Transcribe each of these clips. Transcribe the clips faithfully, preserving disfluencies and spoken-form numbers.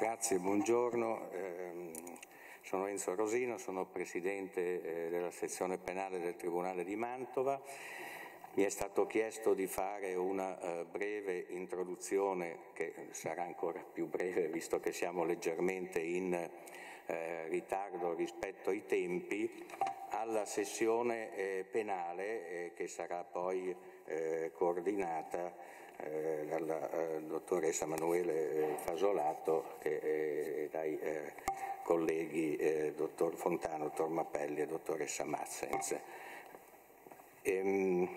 Grazie, buongiorno. Eh, sono Enzo Rosino, sono Presidente eh, della sezione penale del Tribunale di Mantova. Mi è stato chiesto di fare una eh, breve introduzione, che sarà ancora più breve visto che siamo leggermente in eh, ritardo rispetto ai tempi, alla sessione eh, penale eh, che sarà poi eh, coordinata Eh, dalla eh, dottoressa Emanuele Fasolato e eh, dai eh, colleghi eh, dottor Fontano, dottor Mappelli e dottoressa Mazzens. Ehm,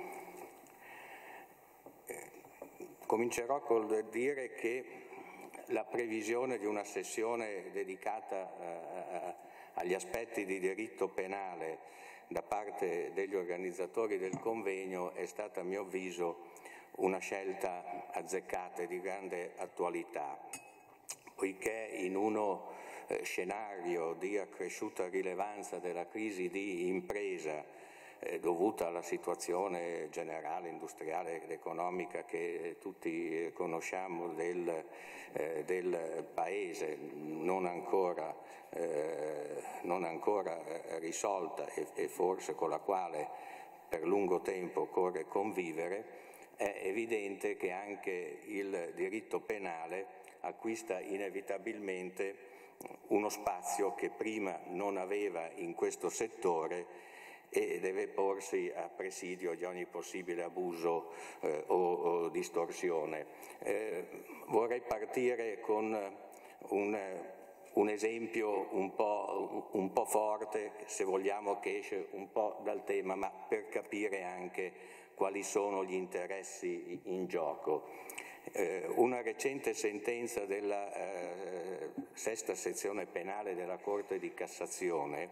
eh, comincerò col dire che la previsione di una sessione dedicata eh, agli aspetti di diritto penale da parte degli organizzatori del convegno è stata, a mio avviso, una scelta azzeccata e di grande attualità, poiché in uno eh, scenario di accresciuta rilevanza della crisi di impresa eh, dovuta alla situazione generale, industriale ed economica che tutti conosciamo del, eh, del Paese, non ancora, eh, non ancora risolta e, e forse con la quale per lungo tempo occorre convivere, è evidente che anche il diritto penale acquista inevitabilmente uno spazio che prima non aveva in questo settore e deve porsi a presidio di ogni possibile abuso eh, o, o distorsione. Eh, vorrei partire con un, un esempio un po', un po' forte, se vogliamo, che esce un po' dal tema, ma per capire anche quali sono gli interessi in gioco. Eh, una recente sentenza della eh, sesta sezione penale della Corte di Cassazione,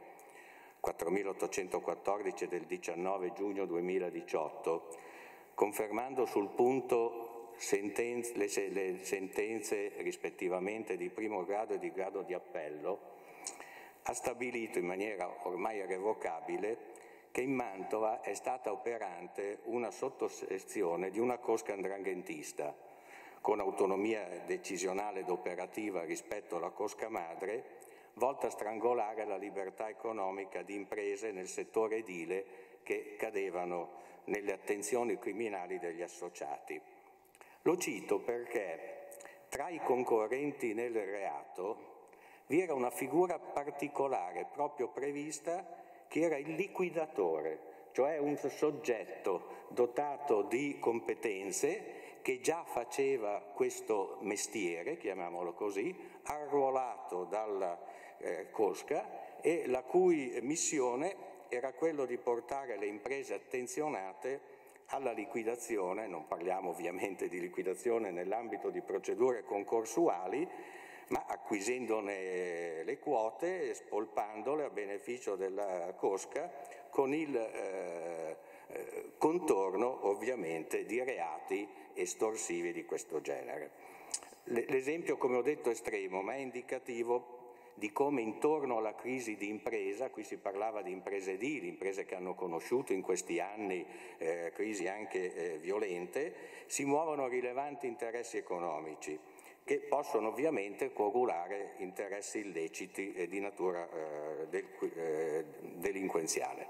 quattromilaottocentoquattordici del diciannove giugno duemiladiciotto, confermando sul punto sentenze, le, le sentenze rispettivamente di primo grado e di grado di appello, ha stabilito in maniera ormai irrevocabile che in Mantova è stata operante una sottosezione di una cosca ndranghentista, con autonomia decisionale ed operativa rispetto alla cosca madre, volta a strangolare la libertà economica di imprese nel settore edile che cadevano nelle attenzioni criminali degli associati. Lo cito perché tra i concorrenti nel reato vi era una figura particolare proprio prevista, che era il liquidatore, cioè un soggetto dotato di competenze che già faceva questo mestiere, chiamiamolo così, arruolato dalla eh, cosca e la cui missione era quello di portare le imprese attenzionate alla liquidazione. Non parliamo ovviamente di liquidazione nell'ambito di procedure concorsuali, ma acquisendone le quote, spolpandole a beneficio della cosca, con il eh, eh, contorno ovviamente di reati estorsivi di questo genere. L'esempio, come ho detto, è estremo, ma è indicativo di come intorno alla crisi di impresa, qui si parlava di imprese edili, imprese che hanno conosciuto in questi anni eh, crisi anche eh, violente, si muovono rilevanti interessi economici, che possono ovviamente coagulare interessi illeciti e di natura eh, del, eh, delinquenziale.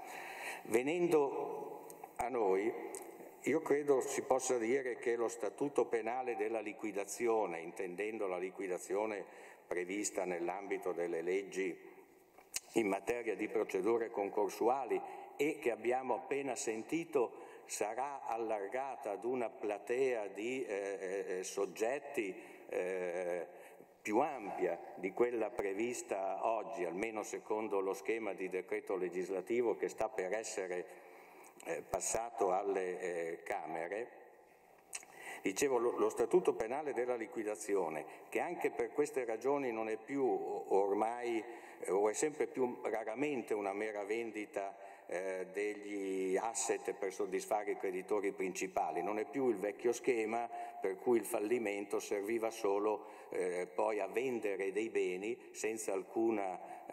Venendo a noi, io credo si possa dire che lo Statuto penale della liquidazione, intendendo la liquidazione prevista nell'ambito delle leggi in materia di procedure concorsuali e che abbiamo appena sentito, sarà allargata ad una platea di eh, eh, soggetti eh, più ampia di quella prevista oggi, almeno secondo lo schema di decreto legislativo che sta per essere eh, passato alle eh, Camere. Dicevo, lo, lo Statuto penale della liquidazione, che anche per queste ragioni non è più ormai, eh, o è sempre più raramente una mera vendita eh, degli asset per soddisfare i creditori principali, non è più il vecchio schema per cui il fallimento serviva solo eh, poi a vendere dei beni senza alcuna,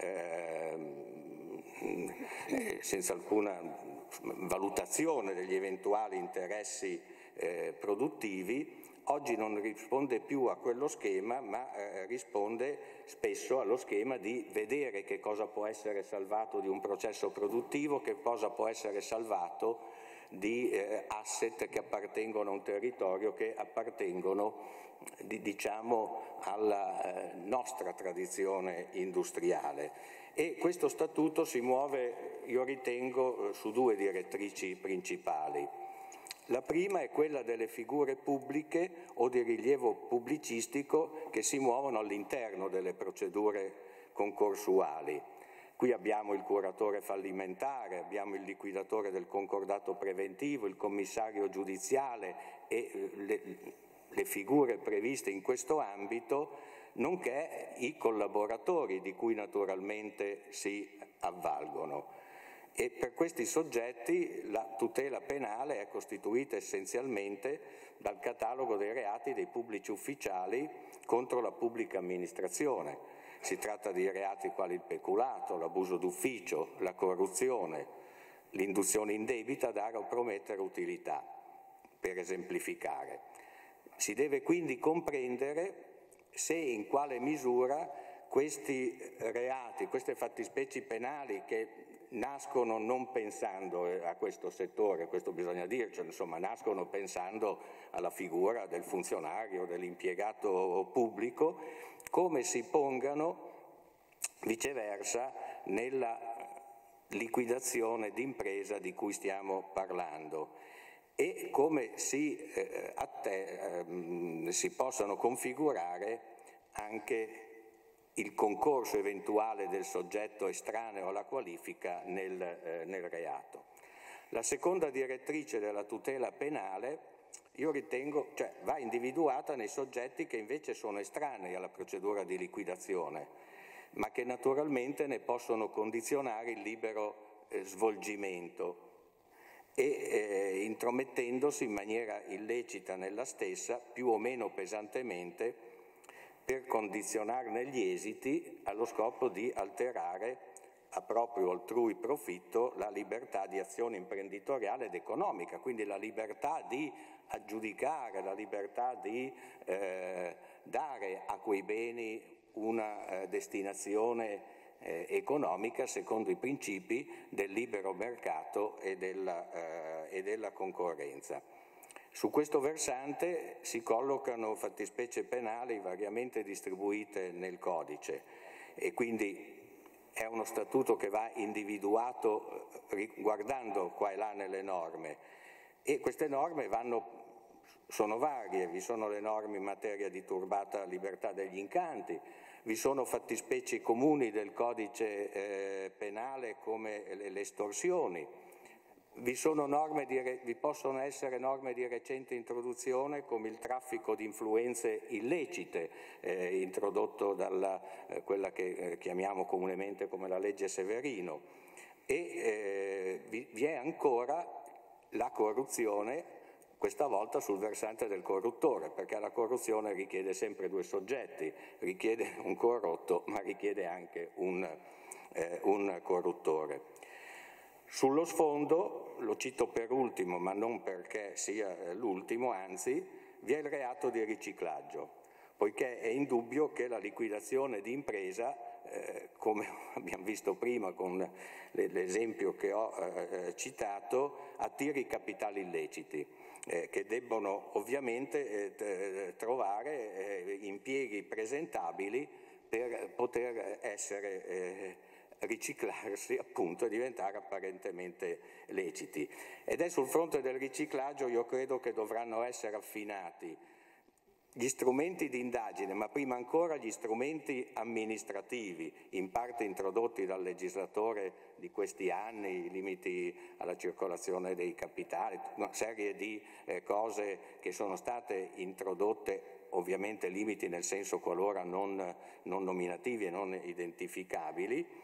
eh, senza alcuna valutazione degli eventuali interessi Eh, produttivi, oggi non risponde più a quello schema, ma eh, risponde spesso allo schema di vedere che cosa può essere salvato di un processo produttivo, che cosa può essere salvato di eh, asset che appartengono a un territorio, che appartengono di, diciamo alla eh, nostra tradizione industriale. E questo statuto si muove, io ritengo, su due direttrici principali. La prima è quella delle figure pubbliche o di rilievo pubblicistico che si muovono all'interno delle procedure concorsuali. Qui abbiamo il curatore fallimentare, abbiamo il liquidatore del concordato preventivo, il commissario giudiziale e le, le figure previste in questo ambito, nonché i collaboratori di cui naturalmente si avvalgono. E per questi soggetti la tutela penale è costituita essenzialmente dal catalogo dei reati dei pubblici ufficiali contro la pubblica amministrazione. Si tratta di reati quali il peculato, l'abuso d'ufficio, la corruzione, l'induzione indebita a dare o promettere utilità, per esemplificare. Si deve quindi comprendere se e in quale misura questi reati, queste fattispecie penali che nascono non pensando a questo settore, questo bisogna dircelo, insomma, nascono pensando alla figura del funzionario, dell'impiegato pubblico, come si pongano viceversa nella liquidazione d'impresa di cui stiamo parlando e come si, eh, atte, eh, si possano configurare anche il concorso eventuale del soggetto estraneo alla qualifica nel, eh, nel reato. La seconda direttrice della tutela penale, io ritengo, cioè, va individuata nei soggetti che invece sono estranei alla procedura di liquidazione, ma che naturalmente ne possono condizionare il libero eh, svolgimento e eh, intromettendosi in maniera illecita nella stessa, più o meno pesantemente, per condizionarne gli esiti allo scopo di alterare a proprio altrui profitto la libertà di azione imprenditoriale ed economica, quindi la libertà di aggiudicare, la libertà di eh, dare a quei beni una eh, destinazione eh, economica secondo i principi del libero mercato e della, eh, e della concorrenza. Su questo versante si collocano fattispecie penali variamente distribuite nel codice e quindi è uno statuto che va individuato guardando qua e là nelle norme e queste norme vanno, sono varie, vi sono le norme in materia di turbata libertà degli incanti, vi sono fattispecie comuni del codice eh, penale come le, le estorsioni. Vi, sono norme di, vi possono essere norme di recente introduzione come il traffico di influenze illecite eh, introdotto dalla eh, quella che eh, chiamiamo comunemente come la legge Severino e eh, vi, vi è ancora la corruzione, questa volta sul versante del corruttore, perché la corruzione richiede sempre due soggetti, richiede un corrotto ma richiede anche un, eh, un corruttore. Sullo sfondo, lo cito per ultimo, ma non perché sia l'ultimo, anzi, vi è il reato di riciclaggio, poiché è indubbio che la liquidazione di impresa, eh, come abbiamo visto prima con l'esempio che ho eh, citato, attiri capitali illeciti, eh, che debbono ovviamente eh, trovare eh, impieghi presentabili per poter essere eh, riciclarsi appunto e diventare apparentemente leciti. Ed è sul fronte del riciclaggio io credo che dovranno essere affinati gli strumenti di indagine, ma prima ancora gli strumenti amministrativi, in parte introdotti dal legislatore di questi anni, i limiti alla circolazione dei capitali, una serie di eh, cose che sono state introdotte, ovviamente limiti nel senso qualora non, non nominativi e non identificabili,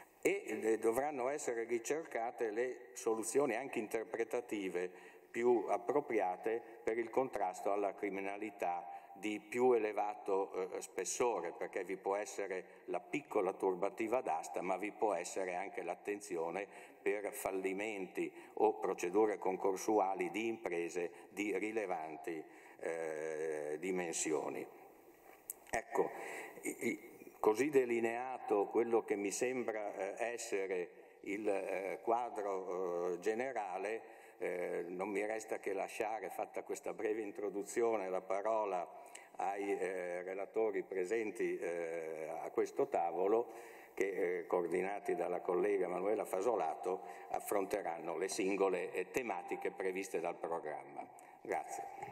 e dovranno essere ricercate le soluzioni anche interpretative più appropriate per il contrasto alla criminalità di più elevato eh, spessore, perché vi può essere la piccola turbativa d'asta, ma vi può essere anche l'attenzione per fallimenti o procedure concorsuali di imprese di rilevanti eh, dimensioni. Ecco, così delineato quello che mi sembra eh, essere il eh, quadro eh, generale, eh, non mi resta che lasciare, fatta questa breve introduzione, la parola ai eh, relatori presenti eh, a questo tavolo, che eh, coordinati dalla collega Manuela Fasolato affronteranno le singole eh, tematiche previste dal programma. Grazie.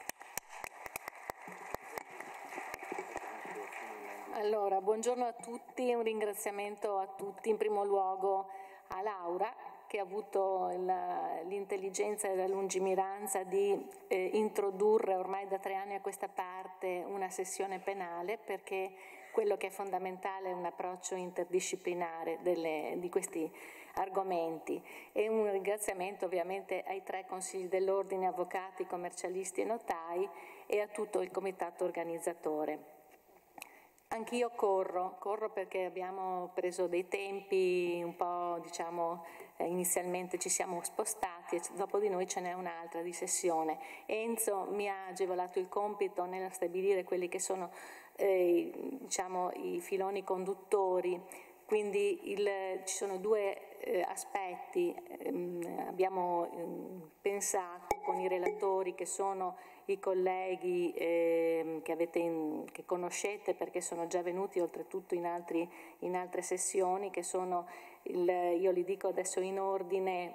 Allora, buongiorno a tutti, un ringraziamento a tutti, in primo luogo a Laura, che ha avuto l'intelligenza e la lungimiranza di eh, introdurre ormai da tre anni a questa parte una sessione penale, perché quello che è fondamentale è un approccio interdisciplinare delle, di questi argomenti. E un ringraziamento ovviamente ai tre consigli dell'ordine, avvocati, commercialisti e notai, e a tutto il comitato organizzatore. Anch'io corro, corro perché abbiamo preso dei tempi un po', diciamo, eh, inizialmente ci siamo spostati e dopo di noi ce n'è un'altra di sessione. Enzo mi ha agevolato il compito nel stabilire quelli che sono eh, diciamo, i filoni conduttori, quindi il, ci sono due eh, aspetti. Eh, abbiamo eh, pensato con i relatori, che sono i colleghi eh, che, avete in, che conoscete perché sono già venuti oltretutto in, altri, in altre sessioni, che sono, il, io li dico adesso in ordine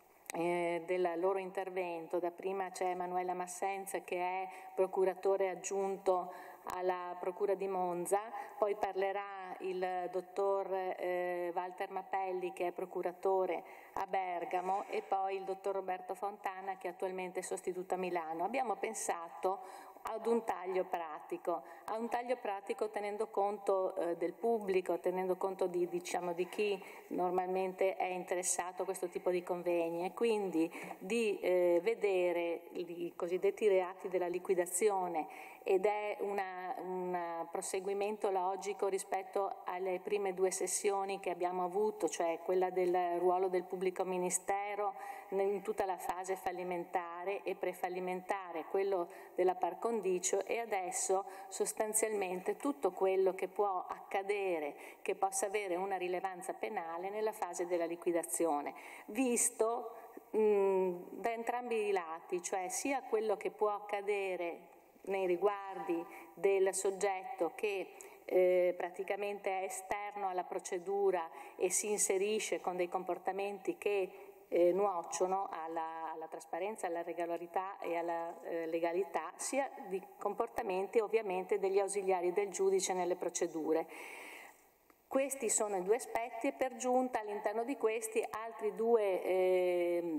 eh, del loro intervento. Da prima c'è Emanuela Massenza, che è procuratore aggiunto alla Procura di Monza, poi parlerà il dottor eh, Walter Mapelli, che è procuratore a Bergamo, e poi il dottor Roberto Fontana, che attualmente è sostituto a Milano. Abbiamo pensato ad un taglio pratico, a un taglio pratico tenendo conto eh, del pubblico, tenendo conto di, diciamo, di chi normalmente è interessato a questo tipo di convegni, e quindi di eh, vedere i cosiddetti reati della liquidazione, ed è una, un proseguimento logico rispetto alle prime due sessioni che abbiamo avuto, cioè quella del ruolo del pubblico ministero in tutta la fase fallimentare e prefallimentare, quello della par condicio, e adesso sostanzialmente tutto quello che può accadere, che possa avere una rilevanza penale nella fase della liquidazione, visto mh, da entrambi i lati, cioè sia quello che può accadere nei riguardi del soggetto che eh, praticamente è esterno alla procedura e si inserisce con dei comportamenti che eh, nuociono alla, alla trasparenza, alla regolarità e alla eh, legalità, sia di comportamenti ovviamente degli ausiliari del giudice nelle procedure. Questi sono i due aspetti, e per giunta all'interno di questi altri due eh,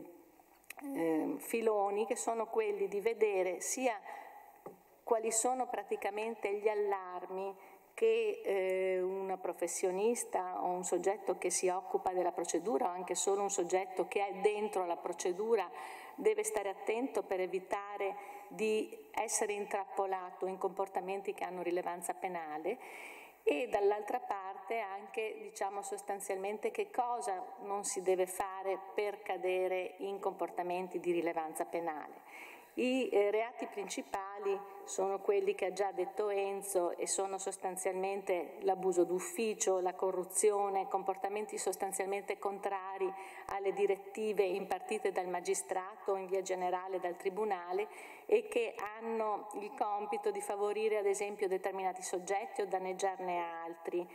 eh, filoni, che sono quelli di vedere sia quali sono praticamente gli allarmi che eh, un professionista o un soggetto che si occupa della procedura, o anche solo un soggetto che è dentro la procedura, deve stare attento per evitare di essere intrappolato in comportamenti che hanno rilevanza penale, e dall'altra parte anche, diciamo, sostanzialmente che cosa non si deve fare per cadere in comportamenti di rilevanza penale. I eh, reati principali sono quelli che ha già detto Enzo, e sono sostanzialmente l'abuso d'ufficio, la corruzione, comportamenti sostanzialmente contrari alle direttive impartite dal magistrato o in via generale dal tribunale, e che hanno il compito di favorire ad esempio determinati soggetti o danneggiarne altri.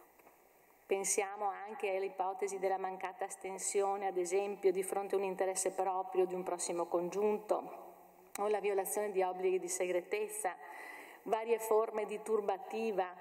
Pensiamo anche all'ipotesi della mancata astensione, ad esempio, di fronte a un interesse proprio di un prossimo congiunto, o la violazione di obblighi di segretezza, varie forme di turbativa.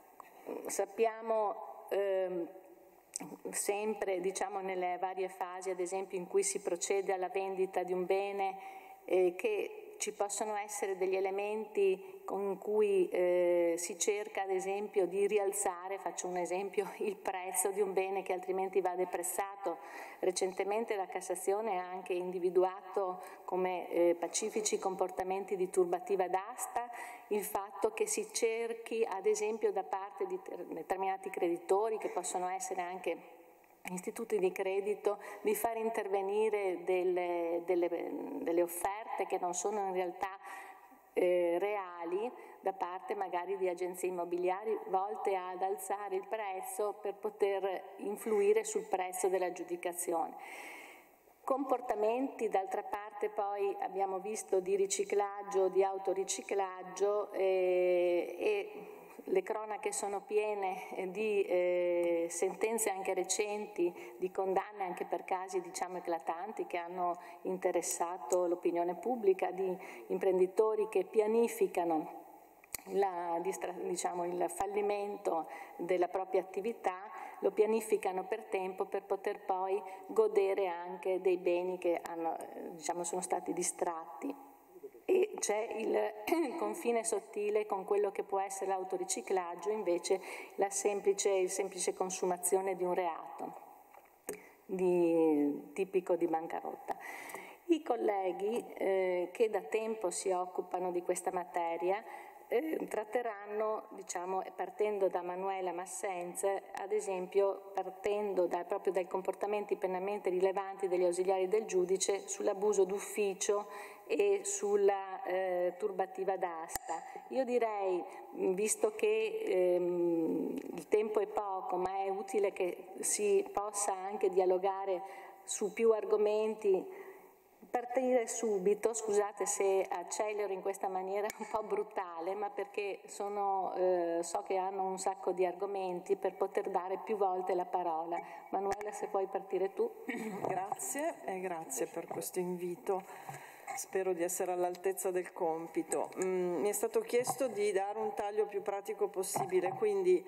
Sappiamo ehm, sempre, diciamo, nelle varie fasi, ad esempio, in cui si procede alla vendita di un bene, eh, che ci possono essere degli elementi con cui eh, si cerca, ad esempio, di rialzare, faccio un esempio, il prezzo di un bene che altrimenti va depressato. Recentemente la Cassazione ha anche individuato come eh, pacifici comportamenti di turbativa d'asta il fatto che si cerchi, ad esempio, da parte di determinati creditori, che possono essere anche istituti di credito, di far intervenire delle, delle, delle offerte che non sono in realtà eh, reali da parte magari di agenzie immobiliari volte ad alzare il prezzo per poter influire sul prezzo dell'aggiudicazione. Comportamenti, d'altra parte poi abbiamo visto di riciclaggio, di autoriciclaggio eh, e le cronache sono piene di eh, sentenze anche recenti, di condanne anche per casi diciamo eclatanti che hanno interessato l'opinione pubblica, di imprenditori che pianificano la, diciamo, il fallimento della propria attività, lo pianificano per tempo per poter poi godere anche dei beni che hanno, diciamo, sono stati distratti. E c'è il confine sottile con quello che può essere l'autoriciclaggio, invece la semplice, il semplice consumazione di un reato di, tipico di bancarotta. I colleghi eh, che da tempo si occupano di questa materia Eh, tratteranno, diciamo, partendo da Manuela Massenz, ad esempio partendo da, proprio dai comportamenti penalmente rilevanti degli ausiliari del giudice sull'abuso d'ufficio e sulla eh, turbativa d'asta. Io direi, visto che ehm, il tempo è poco, ma è utile che si possa anche dialogare su più argomenti, partire subito, scusate se accelero in questa maniera un po' brutale, ma perché sono, eh, so che hanno un sacco di argomenti per poter dare più volte la parola. Manuela, se puoi partire tu. Grazie e grazie per questo invito. Spero di essere all'altezza del compito. Mm, mi è stato chiesto di dare un taglio più pratico possibile, quindi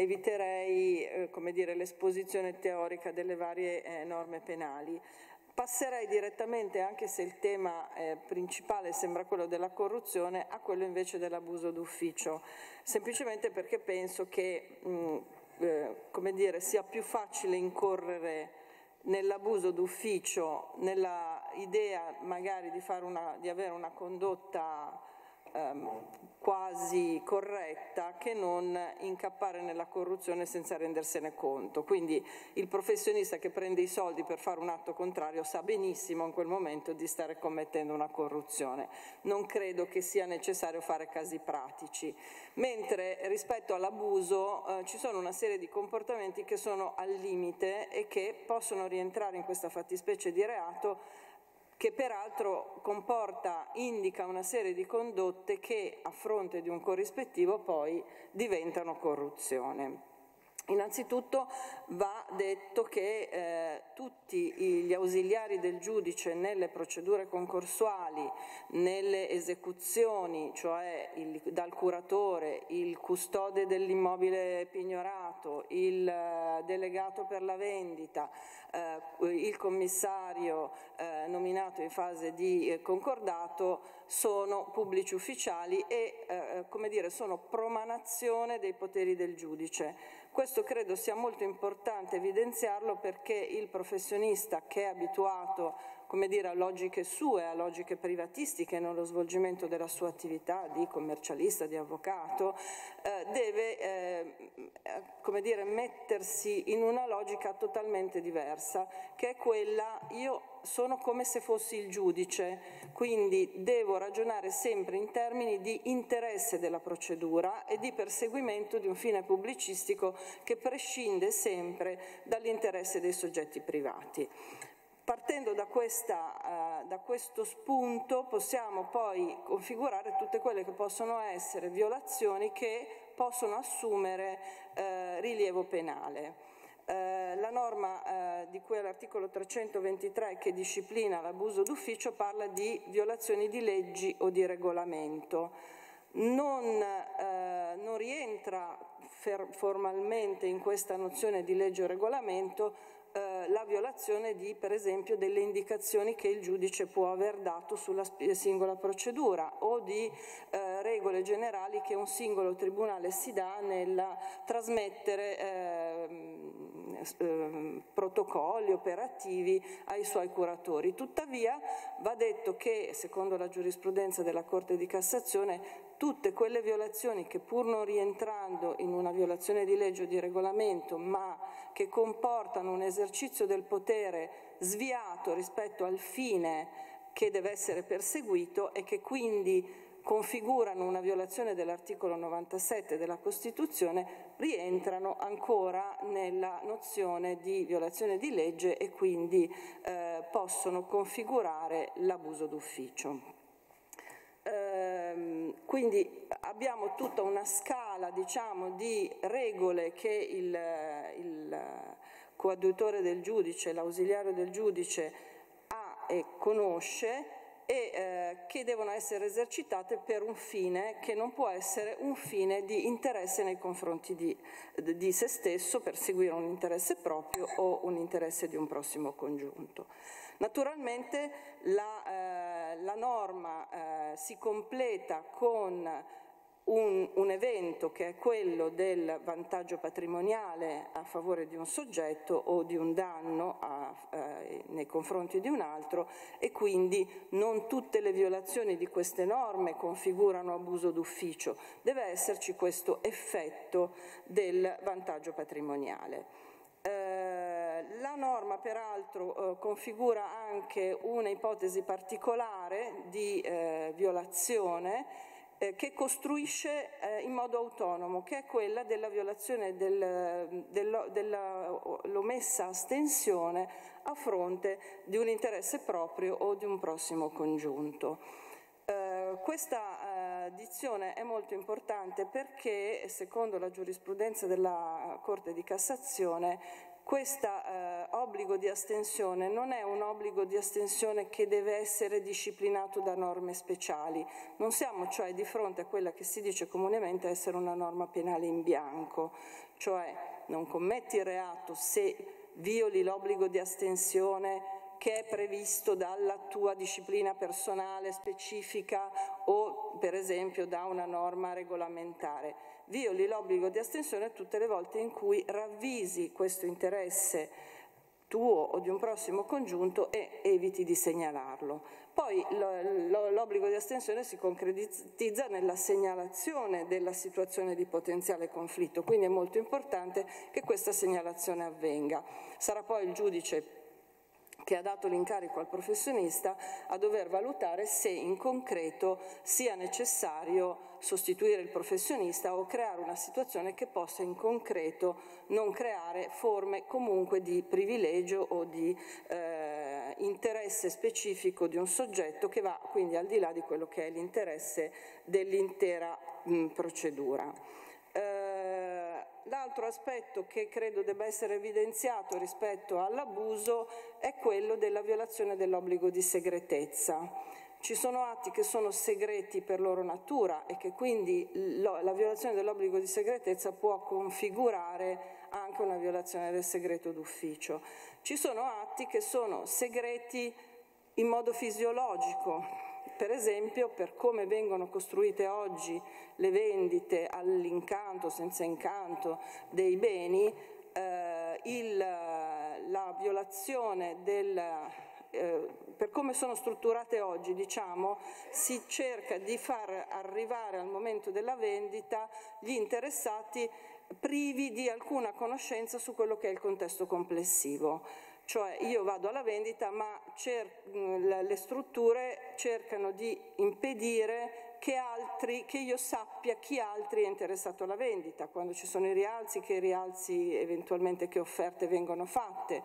eviterei eh, come dire, l'esposizione teorica delle varie eh, norme penali. Passerei direttamente, anche se il tema eh, principale sembra quello della corruzione, a quello invece dell'abuso d'ufficio, semplicemente perché penso che mh, eh, come dire, sia più facile incorrere nell'abuso d'ufficio, nella idea magari di, fare una, di avere una condotta ehm, quasi corretta, che non incappare nella corruzione senza rendersene conto. Quindi il professionista che prende i soldi per fare un atto contrario sa benissimo in quel momento di stare commettendo una corruzione. Non credo che sia necessario fare casi pratici. Mentre rispetto all'abuso eh, ci sono una serie di comportamenti che sono al limite e che possono rientrare in questa fattispecie di reato, che peraltro comporta, indica una serie di condotte che a fronte di un corrispettivo poi diventano corruzione. Innanzitutto va detto che eh, tutti gli ausiliari del giudice nelle procedure concorsuali, nelle esecuzioni, cioè il, dal curatore, il custode dell'immobile pignorato, il eh, delegato per la vendita, eh, il commissario eh, nominato in fase di eh, concordato, sono pubblici ufficiali e eh, come dire, sono promanazione dei poteri del giudice. Questo credo sia molto importante evidenziarlo, perché il professionista che è abituato, come dire, a logiche sue, a logiche privatistiche nello svolgimento della sua attività di commercialista, di avvocato, eh, deve eh, come dire, mettersi in una logica totalmente diversa, che è quella: io sono come se fossi il giudice, quindi devo ragionare sempre in termini di interesse della procedura e di perseguimento di un fine pubblicistico che prescinde sempre dall'interesse dei soggetti privati. Partendo da, questa, uh, da questo spunto possiamo poi configurare tutte quelle che possono essere violazioni che possono assumere uh, rilievo penale. Uh, la norma uh, di cui è l'articolo trecentoventitré, che disciplina l'abuso d'ufficio, parla di violazioni di leggi o di regolamento. Non, uh, non rientra formalmente in questa nozione di legge o regolamento la violazione di, per esempio, delle indicazioni che il giudice può aver dato sulla singola procedura, o di eh, regole generali che un singolo tribunale si dà nel trasmettere eh, eh, protocolli operativi ai suoi curatori. Tuttavia va detto che, secondo la giurisprudenza della Corte di Cassazione, tutte quelle violazioni che, pur non rientrando in una violazione di legge o di regolamento, ma che comportano un esercizio del potere sviato rispetto al fine che deve essere perseguito e che quindi configurano una violazione dell'articolo novantasette della Costituzione rientrano ancora nella nozione di violazione di legge e quindi eh, possono configurare l'abuso d'ufficio. Ehm, quindi abbiamo tutta una scala, diciamo, di regole che il, il coadiutore del giudice, l'ausiliario del giudice ha e conosce e eh, che devono essere esercitate per un fine che non può essere un fine di interesse nei confronti di, di se stesso, per seguire un interesse proprio o un interesse di un prossimo congiunto. Naturalmente la, eh, la norma eh, si completa con un, un evento che è quello del vantaggio patrimoniale a favore di un soggetto o di un danno a, eh, nei confronti di un altro, e quindi non tutte le violazioni di queste norme configurano abuso d'ufficio, deve esserci questo effetto del vantaggio patrimoniale. Eh, la norma peraltro eh, configura anche una ipotesi particolare di eh, violazione eh, che costruisce eh, in modo autonomo, che è quella della violazione del, del, dell'omessa astensione a fronte di un interesse proprio o di un prossimo congiunto. Eh, questa eh, dizione è molto importante perché, secondo la giurisprudenza della Corte di Cassazione, questo eh, obbligo di astensione non è un obbligo di astensione che deve essere disciplinato da norme speciali. Non siamo cioè di fronte a quella che si dice comunemente essere una norma penale in bianco, cioè non commetti il reato se violi l'obbligo di astensione che è previsto dalla tua disciplina personale specifica o per esempio da una norma regolamentare. Violi l'obbligo di astensione tutte le volte in cui ravvisi questo interesse tuo o di un prossimo congiunto e eviti di segnalarlo. Poi l'obbligo di astensione si concretizza nella segnalazione della situazione di potenziale conflitto, quindi è molto importante che questa segnalazione avvenga. Sarà poi il giudice che ha dato l'incarico al professionista a dover valutare se in concreto sia necessario sostituire il professionista o creare una situazione che possa in concreto non creare forme comunque di privilegio o di eh, interesse specifico di un soggetto che va quindi al di là di quello che è l'interesse dell'intera mh, procedura. Eh, L'altro aspetto che credo debba essere evidenziato rispetto all'abuso è quello della violazione dell'obbligo di segretezza. Ci sono atti che sono segreti per loro natura e che quindi la violazione dell'obbligo di segretezza può configurare anche una violazione del segreto d'ufficio. Ci sono atti che sono segreti in modo fisiologico. Per esempio, per come vengono costruite oggi le vendite all'incanto, senza incanto dei beni, eh, il, la violazione del, eh, per come sono strutturate oggi, diciamo, si cerca di far arrivare al momento della vendita gli interessati privi di alcuna conoscenza su quello che è il contesto complessivo. Cioè io vado alla vendita ma le strutture cercano di impedire che, altri, che io sappia chi altri è interessato alla vendita, quando ci sono i rialzi, che i rialzi eventualmente che offerte vengono fatte.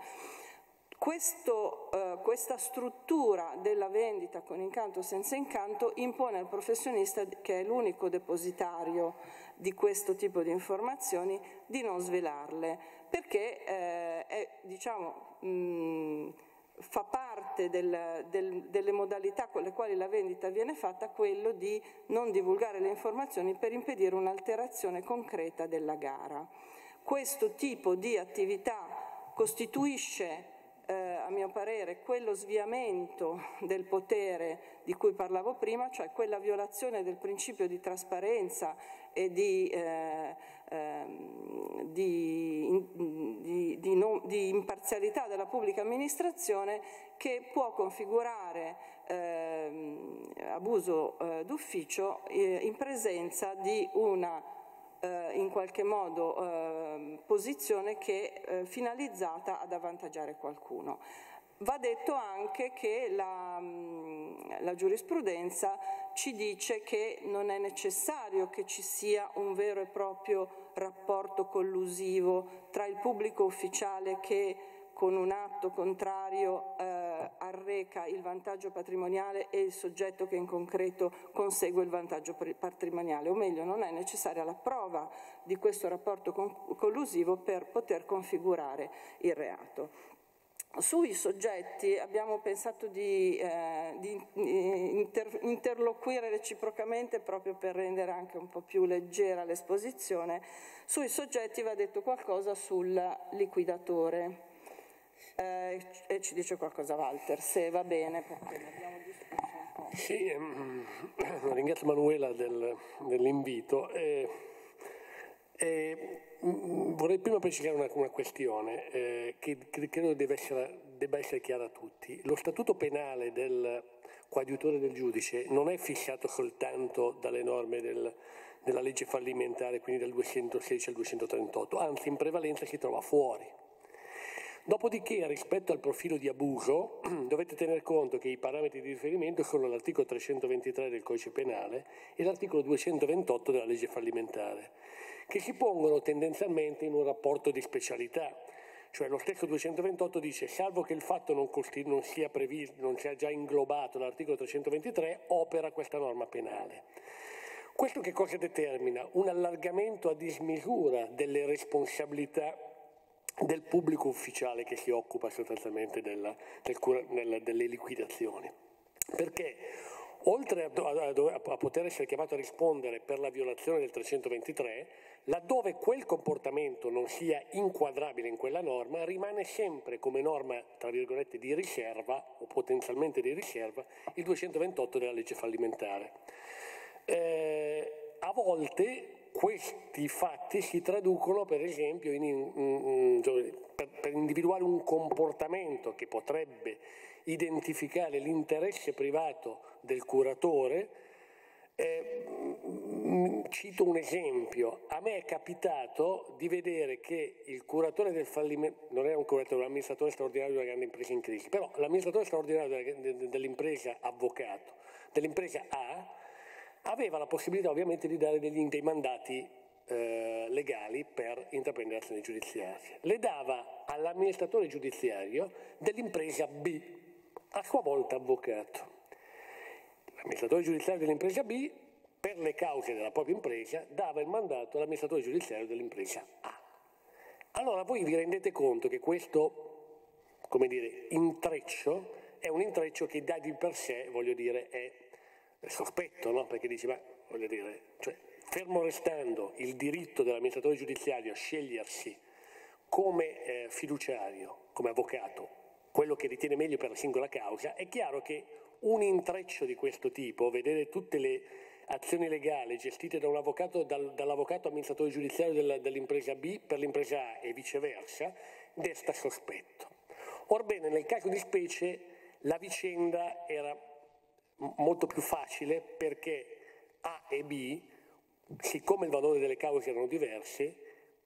Questo, eh, questa struttura della vendita con incanto o senza incanto impone al professionista, che è l'unico depositario di questo tipo di informazioni, di non svelarle, perché eh, è, diciamo, mh, fa parte del, del, delle modalità con le quali la vendita viene fatta quello di non divulgare le informazioni per impedire un'alterazione concreta della gara. Questo tipo di attività costituisce, eh, a mio parere, quello sviamento del potere di cui parlavo prima, cioè quella violazione del principio di trasparenza e di, eh, eh, di, di, di, non, di imparzialità della pubblica amministrazione, che può configurare eh, abuso eh, d'ufficio eh, in presenza di una eh, in qualche modo eh, posizione che è eh, finalizzata ad avvantaggiare qualcuno. Va detto anche che la, la giurisprudenza ci dice che non è necessario che ci sia un vero e proprio rapporto collusivo tra il pubblico ufficiale che con un atto contrario eh, arreca il vantaggio patrimoniale e il soggetto che in concreto consegue il vantaggio patrimoniale, o meglio non è necessaria la prova di questo rapporto collusivo per poter configurare il reato. Sui soggetti abbiamo pensato di, eh, di inter, interloquire reciprocamente proprio per rendere anche un po' più leggera l'esposizione. Sui soggetti va detto qualcosa sul liquidatore. Eh, e ci dice qualcosa Walter, se va bene, perché ne abbiamo discusso un po'. Sì, ehm, ringrazio Manuela del, dell'invito. Eh, eh, vorrei prima precisare una, una questione eh, che, che credo deve essere, debba essere chiara a tutti. Lo statuto penale del coadiutore del giudice non è fissato soltanto dalle norme del, della legge fallimentare, quindi dal duecentosedici al duecentotrentotto, anzi in prevalenza si trova fuori. Dopodiché, rispetto al profilo di abuso, dovete tener conto che i parametri di riferimento sono l'articolo trecentoventitré del Codice Penale e l'articolo duecentoventotto della legge fallimentare, che si pongono tendenzialmente in un rapporto di specialità. Cioè lo stesso duecentoventotto dice, salvo che il fatto non, non sia previsto, non sia già inglobato dall'articolo trecentoventitré, opera questa norma penale. Questo che cosa determina? Un allargamento a dismisura delle responsabilità del pubblico ufficiale che si occupa sostanzialmente della, del, della, delle liquidazioni. Perché oltre a, a, a poter essere chiamato a rispondere per la violazione del trecentoventitré, laddove quel comportamento non sia inquadrabile in quella norma, rimane sempre come norma, tra virgolette, di riserva o potenzialmente di riserva, il duecentoventotto della legge fallimentare. Eh, a volte questi fatti si traducono, per esempio, in, in, in, per, per individuare un comportamento che potrebbe identificare l'interesse privato del curatore. Eh, cito un esempio: a me è capitato di vedere che il curatore del fallimento, non era un curatore, un amministratore straordinario di una grande impresa in crisi, però l'amministratore straordinario dell'impresa avvocato, dell'impresa A, aveva la possibilità ovviamente di dare degli, dei mandati eh, legali per intraprendere azioni giudiziarie. Le dava all'amministratore giudiziario dell'impresa B, a sua volta avvocato. L'amministratore giudiziario dell'impresa B, per le cause della propria impresa, dava il mandato all'amministratore giudiziario dell'impresa A. Allora voi vi rendete conto che questo, come dire, intreccio è un intreccio che da di per sé, voglio dire, è sospetto, no? Perché dice, ma voglio dire, cioè, fermo restando il diritto dell'amministratore giudiziario a scegliersi come eh, fiduciario, come avvocato, quello che ritiene meglio per la singola causa, è chiaro che un intreccio di questo tipo, vedere tutte le azioni legali gestite da un avvocato, dal, dall'avvocato amministratore giudiziario della, dell'impresa B per l'impresa A e viceversa, desta sospetto. Orbene, nel caso di specie la vicenda era molto più facile perché A e B, siccome il valore delle cause erano diverse,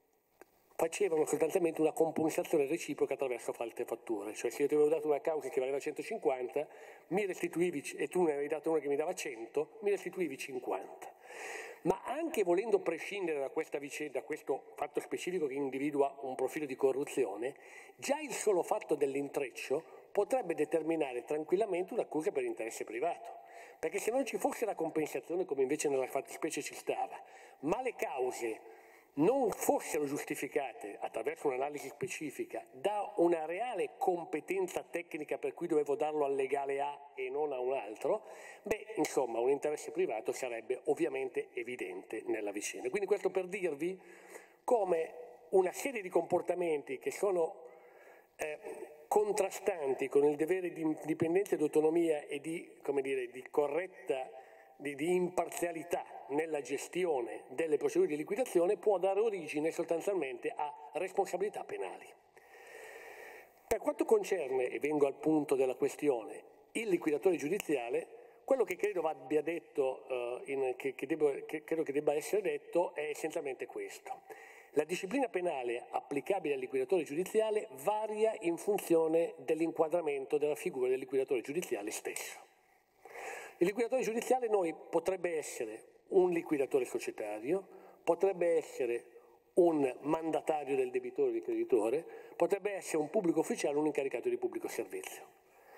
facevano sostanzialmente una compensazione reciproca attraverso falte fatture. Cioè se io ti avevo dato una causa che valeva centocinquanta, mi restituivi, e tu ne avevi dato una che mi dava cento, mi restituivi cinquanta. Ma anche volendo prescindere da questa vicenda, da questo fatto specifico che individua un profilo di corruzione, già il solo fatto dell'intreccio potrebbe determinare tranquillamente un'accusa per interesse privato, perché se non ci fosse la compensazione, come invece nella fattispecie ci stava, ma le cause non fossero giustificate attraverso un'analisi specifica da una reale competenza tecnica per cui dovevo darlo al legale A e non a un altro, beh, insomma, un interesse privato sarebbe ovviamente evidente nella vicenda. Quindi questo per dirvi come una serie di comportamenti che sono eh, contrastanti con il dovere di indipendenza ed autonomia e di, come dire, di corretta, di, di imparzialità nella gestione delle procedure di liquidazione può dare origine sostanzialmente a responsabilità penali. Per quanto concerne, e vengo al punto della questione, il liquidatore giudiziale, quello che credo abbia detto, uh, in, che, che, debbo, che credo che debba essere detto è essenzialmente questo. La disciplina penale applicabile al liquidatore giudiziale varia in funzione dell'inquadramento della figura del liquidatore giudiziale stesso. Il liquidatore giudiziale noi potrebbe essere un liquidatore societario, potrebbe essere un mandatario del debitore o del creditore, potrebbe essere un pubblico ufficiale o un incaricato di pubblico servizio.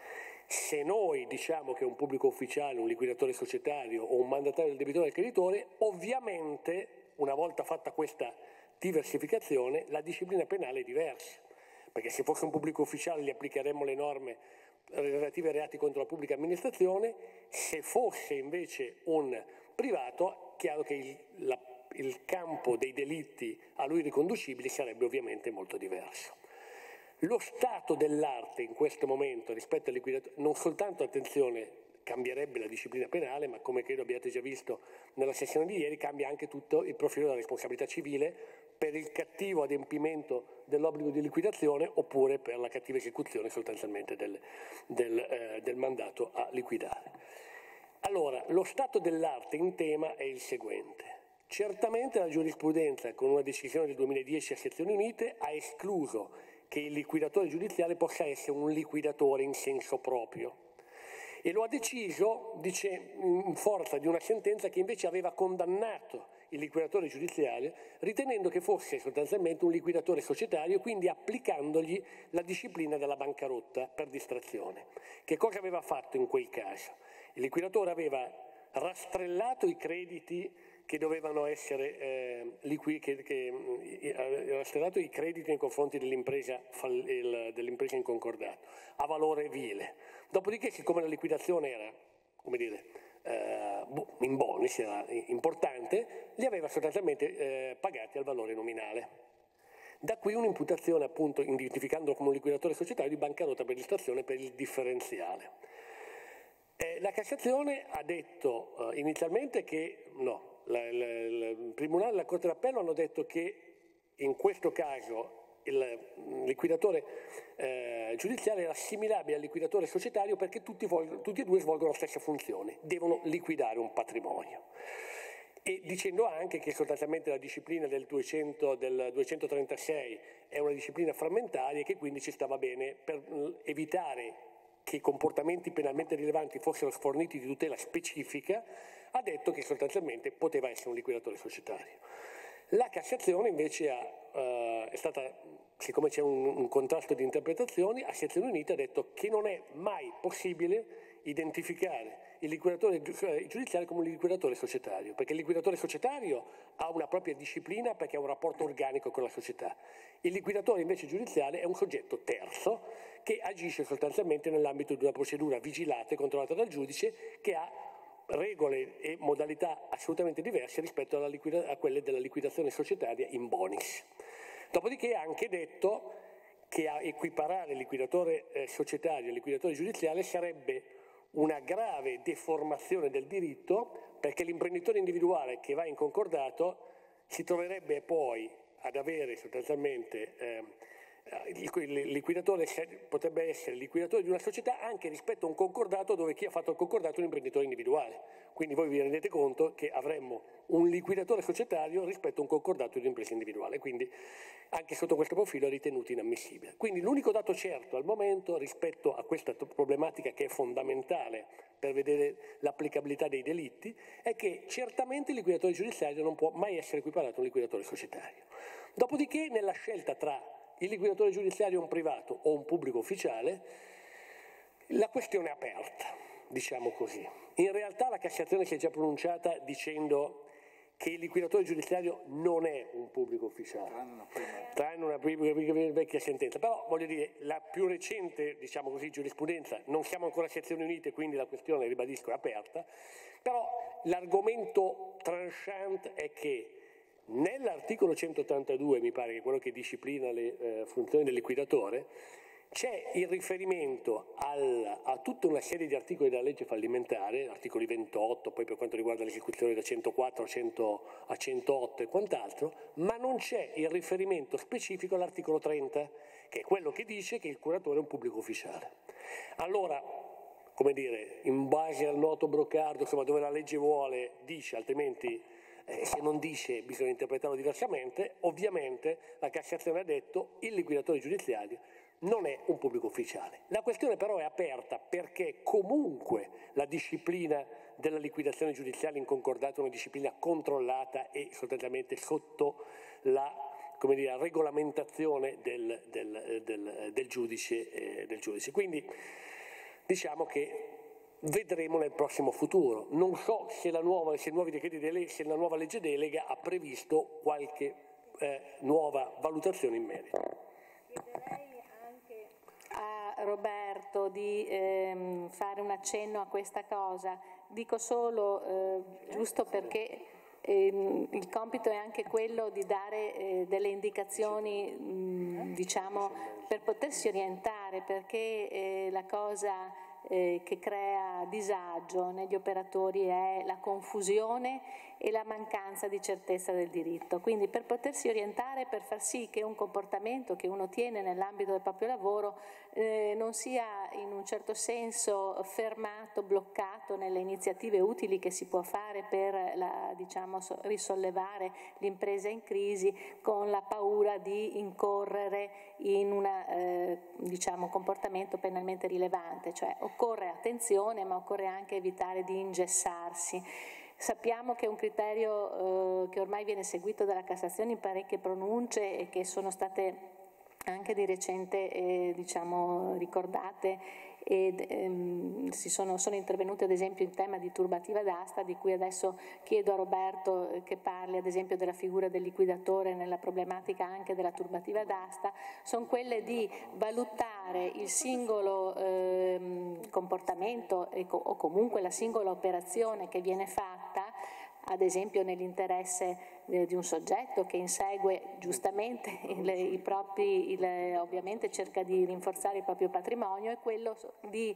Se noi diciamo che è un pubblico ufficiale, un liquidatore societario o un mandatario del debitore o del creditore, ovviamente, una volta fatta questa diversificazione, la disciplina penale è diversa, perché se fosse un pubblico ufficiale gli applicheremmo le norme relative ai reati contro la pubblica amministrazione, se fosse invece un privato, chiaro che il, la, il campo dei delitti a lui riconducibili sarebbe ovviamente molto diverso. Lo stato dell'arte in questo momento rispetto al liquidatore, non soltanto, attenzione, cambierebbe la disciplina penale, ma come credo abbiate già visto nella sessione di ieri, cambia anche tutto il profilo della responsabilità civile per il cattivo adempimento dell'obbligo di liquidazione oppure per la cattiva esecuzione sostanzialmente del, del, eh, del mandato a liquidare. Allora, lo stato dell'arte in tema è il seguente. Certamente la giurisprudenza, con una decisione del duemiladieci a sezioni unite, ha escluso che il liquidatore giudiziale possa essere un liquidatore in senso proprio. E lo ha deciso, dice, in forza di una sentenza che invece aveva condannato il liquidatore giudiziario, ritenendo che fosse sostanzialmente un liquidatore societario, quindi applicandogli la disciplina della bancarotta per distrazione. Che cosa aveva fatto in quel caso? Il liquidatore aveva rastrellato i crediti che dovevano essere eh, liqui, che, che eh, rastrellato i crediti nei confronti dell'impresa, dell'impresa in concordato a valore vile. Dopodiché, siccome la liquidazione era, come dire, eh, in bonus, era importante, li aveva sostanzialmente eh, pagati al valore nominale. Da qui un'imputazione, appunto, identificandolo come un liquidatore societario, di bancarotta per distrazione per il differenziale. Eh, la Cassazione ha detto eh, inizialmente che no. La, la, la, il Tribunale e la Corte d'Appello hanno detto che in questo caso il liquidatore eh, giudiziale era assimilabile al liquidatore societario perché tutti, tutti e due svolgono la stessa funzione, devono liquidare un patrimonio. E dicendo anche che sostanzialmente la disciplina del, duecento, del duecentotrentasei è una disciplina frammentaria e che quindi ci stava bene per evitare che i comportamenti penalmente rilevanti fossero sforniti di tutela specifica, ha detto che sostanzialmente poteva essere un liquidatore societario. La Cassazione invece ha, uh, è stata, siccome c'è un, un contrasto di interpretazioni, a sezioni unite ha detto che non è mai possibile identificare il liquidatore giudiziario come un liquidatore societario, perché il liquidatore societario ha una propria disciplina perché ha un rapporto organico con la società. Il liquidatore invece giudiziale è un soggetto terzo che agisce sostanzialmente nell'ambito di una procedura vigilata e controllata dal giudice che ha regole e modalità assolutamente diverse rispetto alla liquida- a quelle della liquidazione societaria in bonis. Dopodiché ha anche detto che a equiparare il liquidatore eh, societario al liquidatore giudiziale sarebbe una grave deformazione del diritto, perché l'imprenditore individuale che va in concordato si troverebbe poi ad avere sostanzialmente eh, il liquidatore potrebbe essere il liquidatore di una società anche rispetto a un concordato dove chi ha fatto il concordato è un imprenditore individuale. Quindi voi vi rendete conto che avremmo un liquidatore societario rispetto a un concordato di un'impresa individuale, quindi anche sotto questo profilo è ritenuto inammissibile. Quindi l'unico dato certo al momento rispetto a questa problematica che è fondamentale per vedere l'applicabilità dei delitti è che certamente il liquidatore giudiziario non può mai essere equiparato a un liquidatore societario. Dopodiché nella scelta tra il liquidatore giudiziario è un privato o un pubblico ufficiale, la questione è aperta, diciamo così. In realtà la Cassazione si è già pronunciata dicendo che il liquidatore giudiziario non è un pubblico ufficiale, tranne una vecchia sentenza. Però voglio dire, la più recente, diciamo così, giurisprudenza, non siamo ancora a sezioni unite, quindi la questione, ribadisco, è aperta, però l'argomento tranchant è che nell'articolo centottantadue, mi pare che è quello che disciplina le eh, funzioni del liquidatore, c'è il riferimento al, a tutta una serie di articoli della legge fallimentare, articoli ventotto, poi per quanto riguarda l'esecuzione da centoquattro a, cento, a centootto e quant'altro, ma non c'è il riferimento specifico all'articolo trenta, che è quello che dice che il curatore è un pubblico ufficiale. Allora, come dire, in base al noto brocardo, insomma, dove la legge vuole, dice, altrimenti Eh, se non dice bisogna interpretarlo diversamente. Ovviamente la Cassazione ha detto il liquidatore giudiziario non è un pubblico ufficiale. La questione però è aperta perché comunque la disciplina della liquidazione giudiziale in concordato è una disciplina controllata e sostanzialmente sotto la, come dire, regolamentazione del, del, del, del, giudice, eh, del giudice. Quindi diciamo che vedremo nel prossimo futuro. Non so se la nuova, se i nuovi decreti delega, se la nuova legge delega ha previsto qualche eh, nuova valutazione in merito. Chiederei anche a Roberto di ehm, fare un accenno a questa cosa. Dico solo, eh, giusto perché eh, il compito è anche quello di dare eh, delle indicazioni, mh, diciamo, per potersi orientare, perché eh, la cosa Eh, che crea disagio negli operatori è la confusione e la mancanza di certezza del diritto. Quindi per potersi orientare, per far sì che un comportamento che uno tiene nell'ambito del proprio lavoro eh, non sia in un certo senso fermato, bloccato nelle iniziative utili che si può fare per la, diciamo, risollevare l'impresa in crisi, con la paura di incorrere in un eh, diciamo, comportamento penalmente rilevante, cioè occorre attenzione, ma occorre anche evitare di ingessarsi. Sappiamo che è un criterio eh, che ormai viene seguito dalla Cassazione in parecchie pronunce e che sono state anche di recente eh, diciamo, ricordate ed ehm, si sono, sono intervenute ad esempio in tema di turbativa d'asta, di cui adesso chiedo a Roberto eh, che parli ad esempio della figura del liquidatore nella problematica anche della turbativa d'asta. Sono quelle di valutare il singolo ehm, comportamento e co- o comunque la singola operazione che viene fatta, ad esempio nell'interesse eh, di un soggetto che insegue giustamente il, i propri, il, ovviamente cerca di rinforzare il proprio patrimonio, è quello di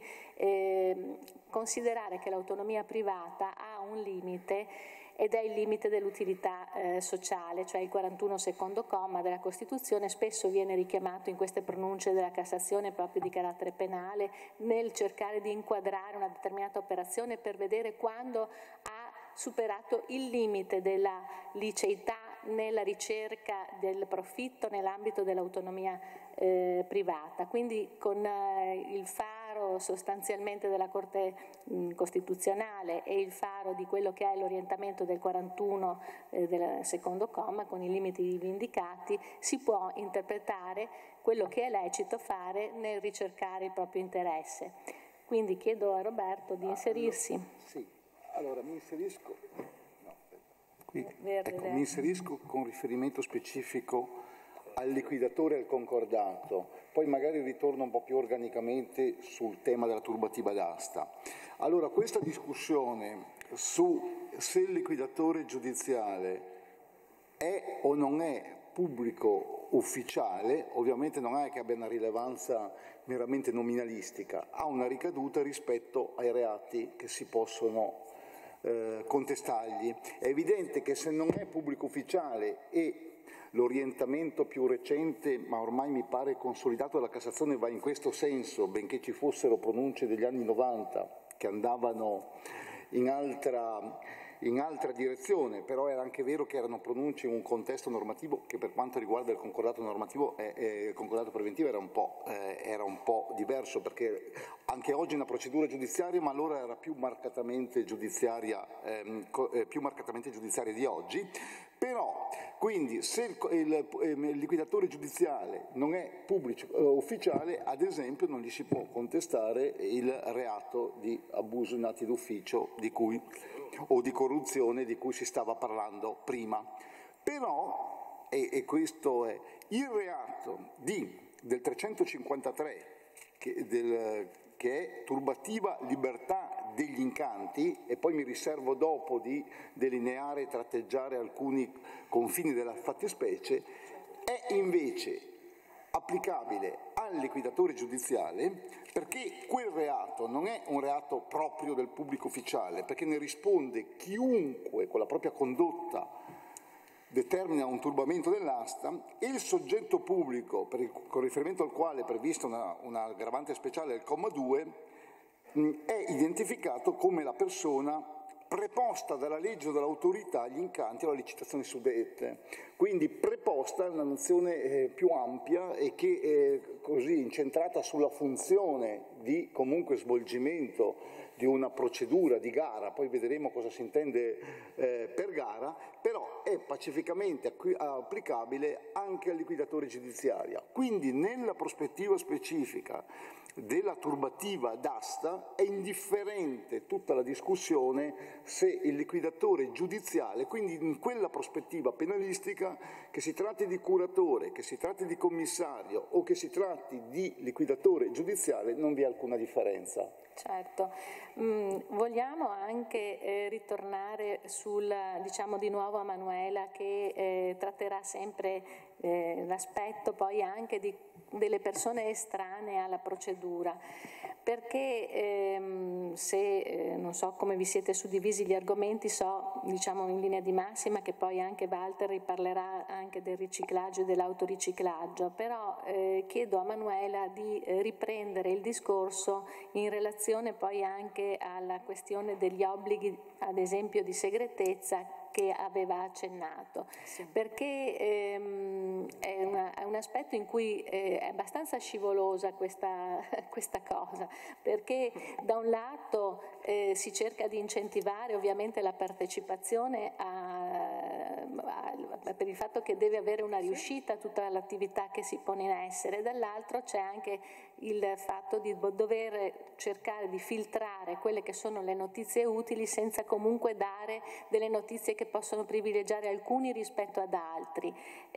eh, considerare che l'autonomia privata ha un limite ed è il limite dell'utilità eh, sociale, cioè il quarantuno secondo comma della Costituzione, spesso viene richiamato in queste pronunce della Cassazione proprio di carattere penale, nel cercare di inquadrare una determinata operazione per vedere quando ha superato il limite della liceità nella ricerca del profitto nell'ambito dell'autonomia eh, privata. Quindi con eh, il faro sostanzialmente della Corte mh, Costituzionale e il faro di quello che è l'orientamento del quarantuno eh, del secondo comma, con i limiti indicati, si può interpretare quello che è lecito fare nel ricercare il proprio interesse. Quindi chiedo a Roberto di inserirsi. Sì. Allora, mi inserisco, no, Qui, Verde, ecco, verde. mi inserisco con riferimento specifico al liquidatore e al concordato, poi magari ritorno un po' più organicamente sul tema della turbativa d'asta. Allora, questa discussione su se il liquidatore giudiziale è o non è pubblico ufficiale, ovviamente non è che abbia una rilevanza meramente nominalistica, ha una ricaduta rispetto ai reati che si possono Eh, contestargli. È evidente che se non è pubblico ufficiale e l'orientamento più recente, ma ormai mi pare consolidato dalla Cassazione, va in questo senso, benché ci fossero pronunce degli anni novanta che andavano in altra, in altra direzione, però era anche vero che erano pronunce in un contesto normativo che per quanto riguarda il concordato normativo, eh, eh, il concordato preventivo era un po', eh, era un po' diverso, perché anche oggi è una procedura giudiziaria, ma allora era più marcatamente giudiziaria, ehm, co- eh, più marcatamente giudiziaria di oggi. Però, quindi, se il, il, il liquidatore giudiziale non è pubblico eh, ufficiale, ad esempio non gli si può contestare il reato di abuso in atti d'ufficio di cui, o di corruzione di cui si stava parlando prima. Però, e, e questo è, il reato di, del trecentocinquantatré, che, del, che è turbativa libertà degli incanti, e poi mi riservo dopo di delineare e tratteggiare alcuni confini della fattispecie, è invece applicabile al liquidatore giudiziale, perché quel reato non è un reato proprio del pubblico ufficiale, perché ne risponde chiunque con la propria condotta determina un turbamento dell'asta, e il soggetto pubblico, per il, con riferimento al quale è prevista una, una aggravante speciale del comma due, mh, è identificato come la persona preposta dalla legge o dall'autorità agli incanti o alle licitazioni suddette. Quindi preposta è una nozione eh, più ampia e che è così incentrata sulla funzione di comunque svolgimento di una procedura di gara, poi vedremo cosa si intende eh, per gara, però è pacificamente applicabile anche al liquidatore giudiziario. Quindi nella prospettiva specifica della turbativa d'asta è indifferente tutta la discussione se il liquidatore giudiziale, quindi in quella prospettiva penalistica, che si tratti di curatore, che si tratti di commissario o che si tratti di liquidatore giudiziale, non vi è alcuna differenza. Certo, mm, vogliamo anche eh, ritornare sul, diciamo di nuovo a Manuela che eh, tratterà sempre eh, l'aspetto poi anche di, delle persone estranee alla procedura, perché ehm, se eh, non so come vi siete suddivisi gli argomenti, so diciamo in linea di massima che poi anche Walter riparlerà anche del riciclaggio e dell'autoriciclaggio, però eh, chiedo a Manuela di eh, riprendere il discorso in relazione poi anche alla questione degli obblighi, ad esempio di segretezza, che aveva accennato, sì. Perché ehm, è, una, è un aspetto in cui eh, è abbastanza scivolosa questa, questa cosa, perché da un lato eh, si cerca di incentivare ovviamente la partecipazione a, a, per il fatto che deve avere una riuscita tutta l'attività che si pone in essere, dall'altro c'è anche il fatto di dover cercare di filtrare quelle che sono le notizie utili senza comunque dare delle notizie che possono privilegiare alcuni rispetto ad altri.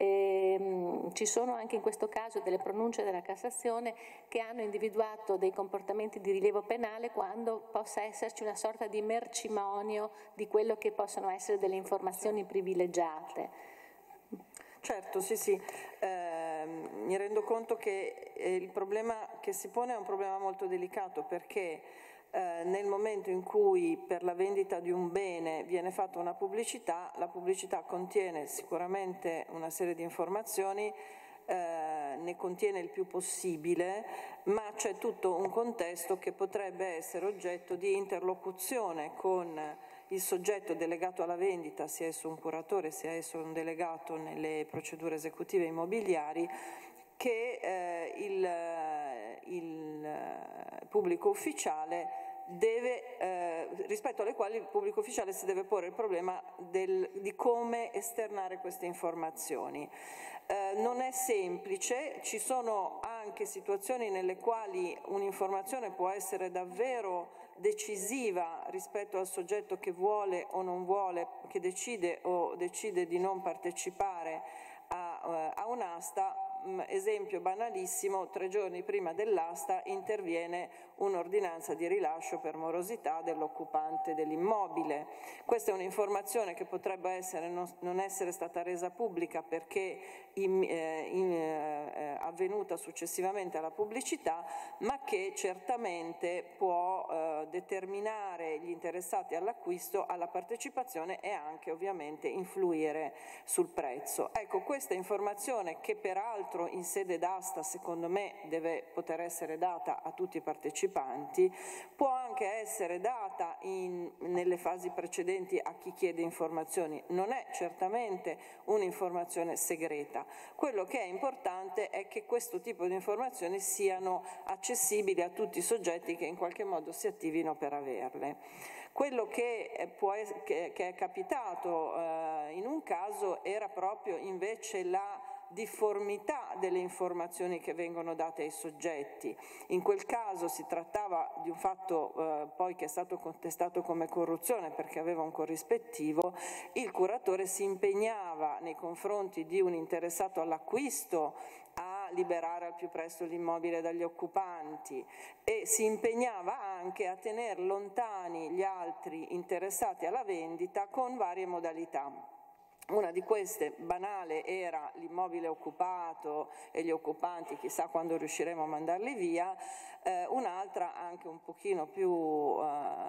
E, ci sono anche in questo caso delle pronunce della Cassazione che hanno individuato dei comportamenti di rilievo penale quando possa esserci una sorta di mercimonio di quello che possono essere delle informazioni privilegiate. Certo, sì, sì, eh, mi rendo conto che eh, il problema che si pone è un problema molto delicato, perché eh, nel momento in cui per la vendita di un bene viene fatta una pubblicità, la pubblicità contiene sicuramente una serie di informazioni, eh, ne contiene il più possibile, ma c'è tutto un contesto che potrebbe essere oggetto di interlocuzione con il soggetto delegato alla vendita, sia esso un curatore, sia esso un delegato nelle procedure esecutive immobiliari, che eh, il, il pubblico ufficiale deve, eh, rispetto alle quali il pubblico ufficiale si deve porre il problema del, di come esternare queste informazioni. Eh, non è semplice, ci sono anche situazioni nelle quali un'informazione può essere davvero decisiva rispetto al soggetto che vuole o non vuole, che decide o decide di non partecipare a, a un'asta. Esempio banalissimo, tre giorni prima dell'asta interviene un'ordinanza di rilascio per morosità dell'occupante dell'immobile. Questa è un'informazione che potrebbe essere non, non essere stata resa pubblica perché in, eh, in, eh, avvenuta successivamente alla pubblicità, ma che certamente può eh, determinare gli interessati all'acquisto, alla partecipazione e anche ovviamente influire sul prezzo. Ecco, questa informazione, che peraltro in sede d'asta secondo me deve poter essere data a tutti i partecipanti, può anche essere data in, nelle fasi precedenti a chi chiede informazioni. Non è certamente un'informazione segreta. Quello che è importante è che questo tipo di informazioni siano accessibili a tutti i soggetti che in qualche modo si attivino per averle. Quello che, può, che, che è capitato eh, in un caso era proprio invece la difformità delle informazioni che vengono date ai soggetti. In quel caso si trattava di un fatto eh, poi che è stato contestato come corruzione perché aveva un corrispettivo. Il curatore si impegnava nei confronti di un interessato all'acquisto a liberare al più presto l'immobile dagli occupanti e si impegnava anche a tenere lontani gli altri interessati alla vendita con varie modalità. Una di queste, banale, era l'immobile occupato e gli occupanti, chissà quando riusciremo a mandarli via. Eh, un'altra, anche un pochino più eh,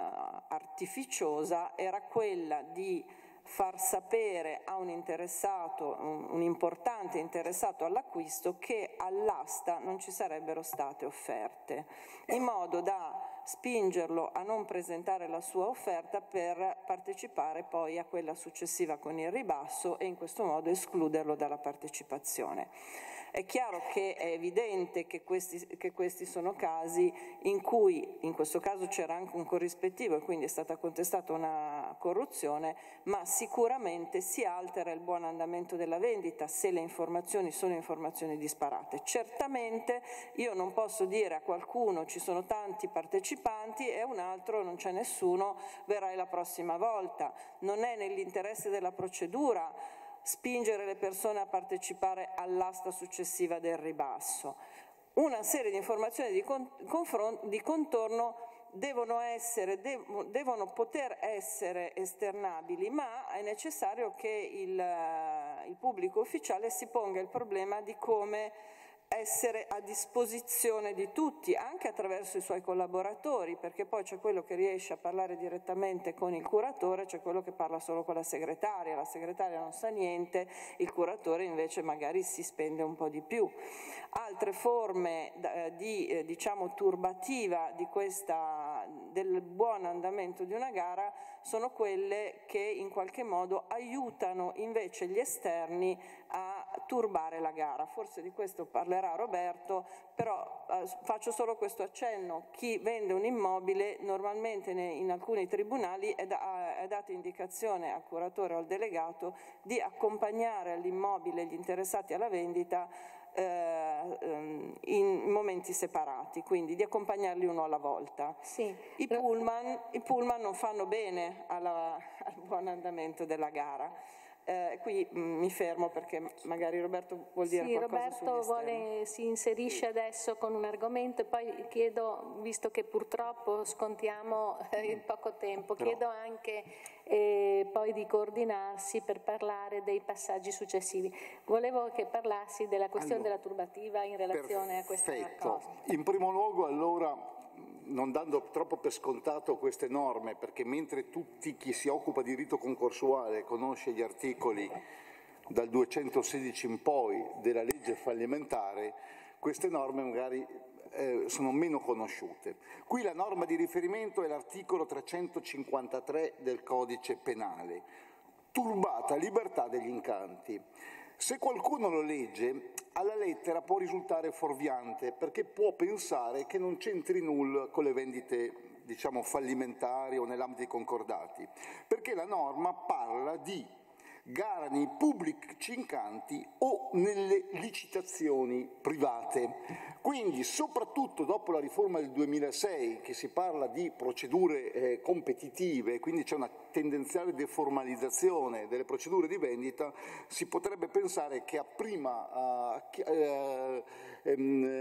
artificiosa, era quella di far sapere a un interessato, un, un importante interessato all'acquisto, che all'asta non ci sarebbero state offerte, in modo da spingerlo a non presentare la sua offerta per partecipare poi a quella successiva con il ribasso e in questo modo escluderlo dalla partecipazione. È chiaro che è evidente che questi, che questi sono casi in cui, in questo caso c'era anche un corrispettivo e quindi è stata contestata una corruzione, ma sicuramente si altera il buon andamento della vendita se le informazioni sono informazioni disparate. Certamente io non posso dire a qualcuno ci sono tanti partecipanti e a un altro non c'è nessuno, verrai la prossima volta. Non è nell'interesse della procedura spingere le persone a partecipare all'asta successiva del ribasso. Una serie di informazioni di, con, di contorno devono, essere, dev, devono poter essere esternabili, ma è necessario che il, il pubblico ufficiale si ponga il problema di come essere a disposizione di tutti, anche attraverso i suoi collaboratori, perché poi c'è quello che riesce a parlare direttamente con il curatore, c'è quello che parla solo con la segretaria, la segretaria non sa niente, il curatore invece magari si spende un po' di più. Altre forme di eh, diciamo turbativa di questa, del buon andamento di una gara sono quelle che in qualche modo aiutano invece gli esterni a turbare la gara. Forse di questo parlerà Roberto, però eh, faccio solo questo accenno. Chi vende un immobile normalmente nei, in alcuni tribunali è, da, è data indicazione al curatore o al delegato di accompagnare all'immobile gli interessati alla vendita eh, in momenti separati, quindi di accompagnarli uno alla volta. Sì. I pullman, i pullman non fanno bene alla, al buon andamento della gara. Eh, qui mh, mi fermo perché magari Roberto vuol dire sì, qualcosa Roberto vuole, si inserisce adesso con un argomento e poi chiedo, visto che purtroppo scontiamo eh, in poco tempo, chiedo anche eh, poi di coordinarsi per parlare dei passaggi successivi. Volevo che parlassi della questione allora, della turbativa in relazione perfetto. a questa cosa. In primo luogo allora, non dando troppo per scontato queste norme, perché mentre tutti chi si occupa di rito concorsuale conosce gli articoli dal duecentosedici in poi della legge fallimentare, queste norme magari eh, sono meno conosciute. Qui la norma di riferimento è l'articolo trecentocinquantatré del Codice Penale, turbata libertà degli incanti. Se qualcuno lo legge, alla lettera può risultare fuorviante, perché può pensare che non c'entri nulla con le vendite, diciamo, fallimentari o nell'ambito dei concordati, perché la norma parla di gara nei pubblici incanti o nelle licitazioni private. Quindi, soprattutto dopo la riforma del duemilasei, che si parla di procedure eh, competitive, quindi c'è una tendenziale deformalizzazione delle procedure di vendita, si potrebbe pensare che a, prima, uh, che, uh,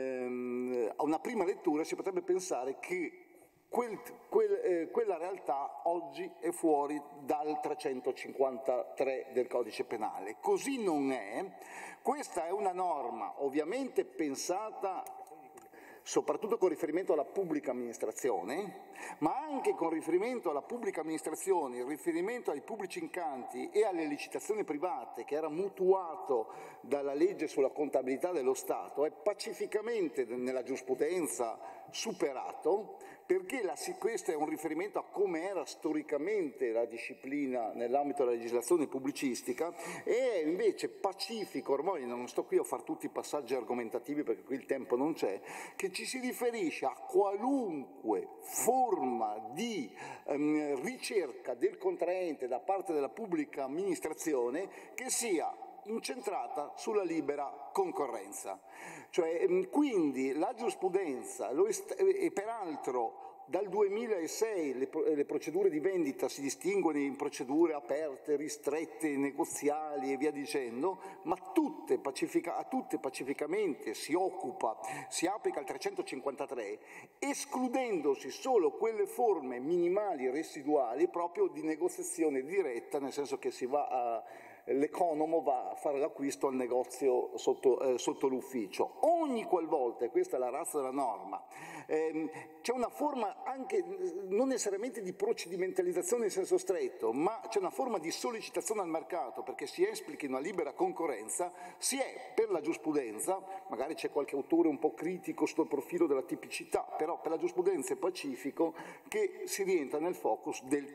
um, a una prima lettura si potrebbe pensare che Quel, quel, eh, quella realtà oggi è fuori dal trecentocinquantatré del Codice Penale. Così non è. Questa è una norma ovviamente pensata soprattutto con riferimento alla pubblica amministrazione, ma anche con riferimento alla pubblica amministrazione, il riferimento ai pubblici incanti e alle licitazioni private, che era mutuato dalla legge sulla contabilità dello Stato, è pacificamente nella giurisprudenza superato, perché la, questo è un riferimento a come era storicamente la disciplina nell'ambito della legislazione pubblicistica, e è invece pacifico, ormai non sto qui a fare tutti i passaggi argomentativi perché qui il tempo non c'è, che ci si riferisce a qualunque forma di ehm, ricerca del contraente da parte della pubblica amministrazione che sia incentrata sulla libera concorrenza. Cioè, quindi la giurisprudenza, lo e peraltro dal duemilasei le, le procedure di vendita si distinguono in procedure aperte, ristrette, negoziali e via dicendo, ma tutte pacifica, a tutte pacificamente si occupa, si applica il trecentocinquantatré, escludendosi solo quelle forme minimali residuali proprio di negoziazione diretta, nel senso che si va a l'economo va a fare l'acquisto al negozio sotto, eh, sotto l'ufficio. Ogni qualvolta, e questa è la razza della norma, ehm, c'è una forma anche non necessariamente di procedimentalizzazione in senso stretto, ma c'è una forma di sollecitazione al mercato perché si esplichi una libera concorrenza, si è per la giurisprudenza, magari c'è qualche autore un po' critico sul profilo della tipicità, però per la giurisprudenza è pacifico che si rientra nel focus del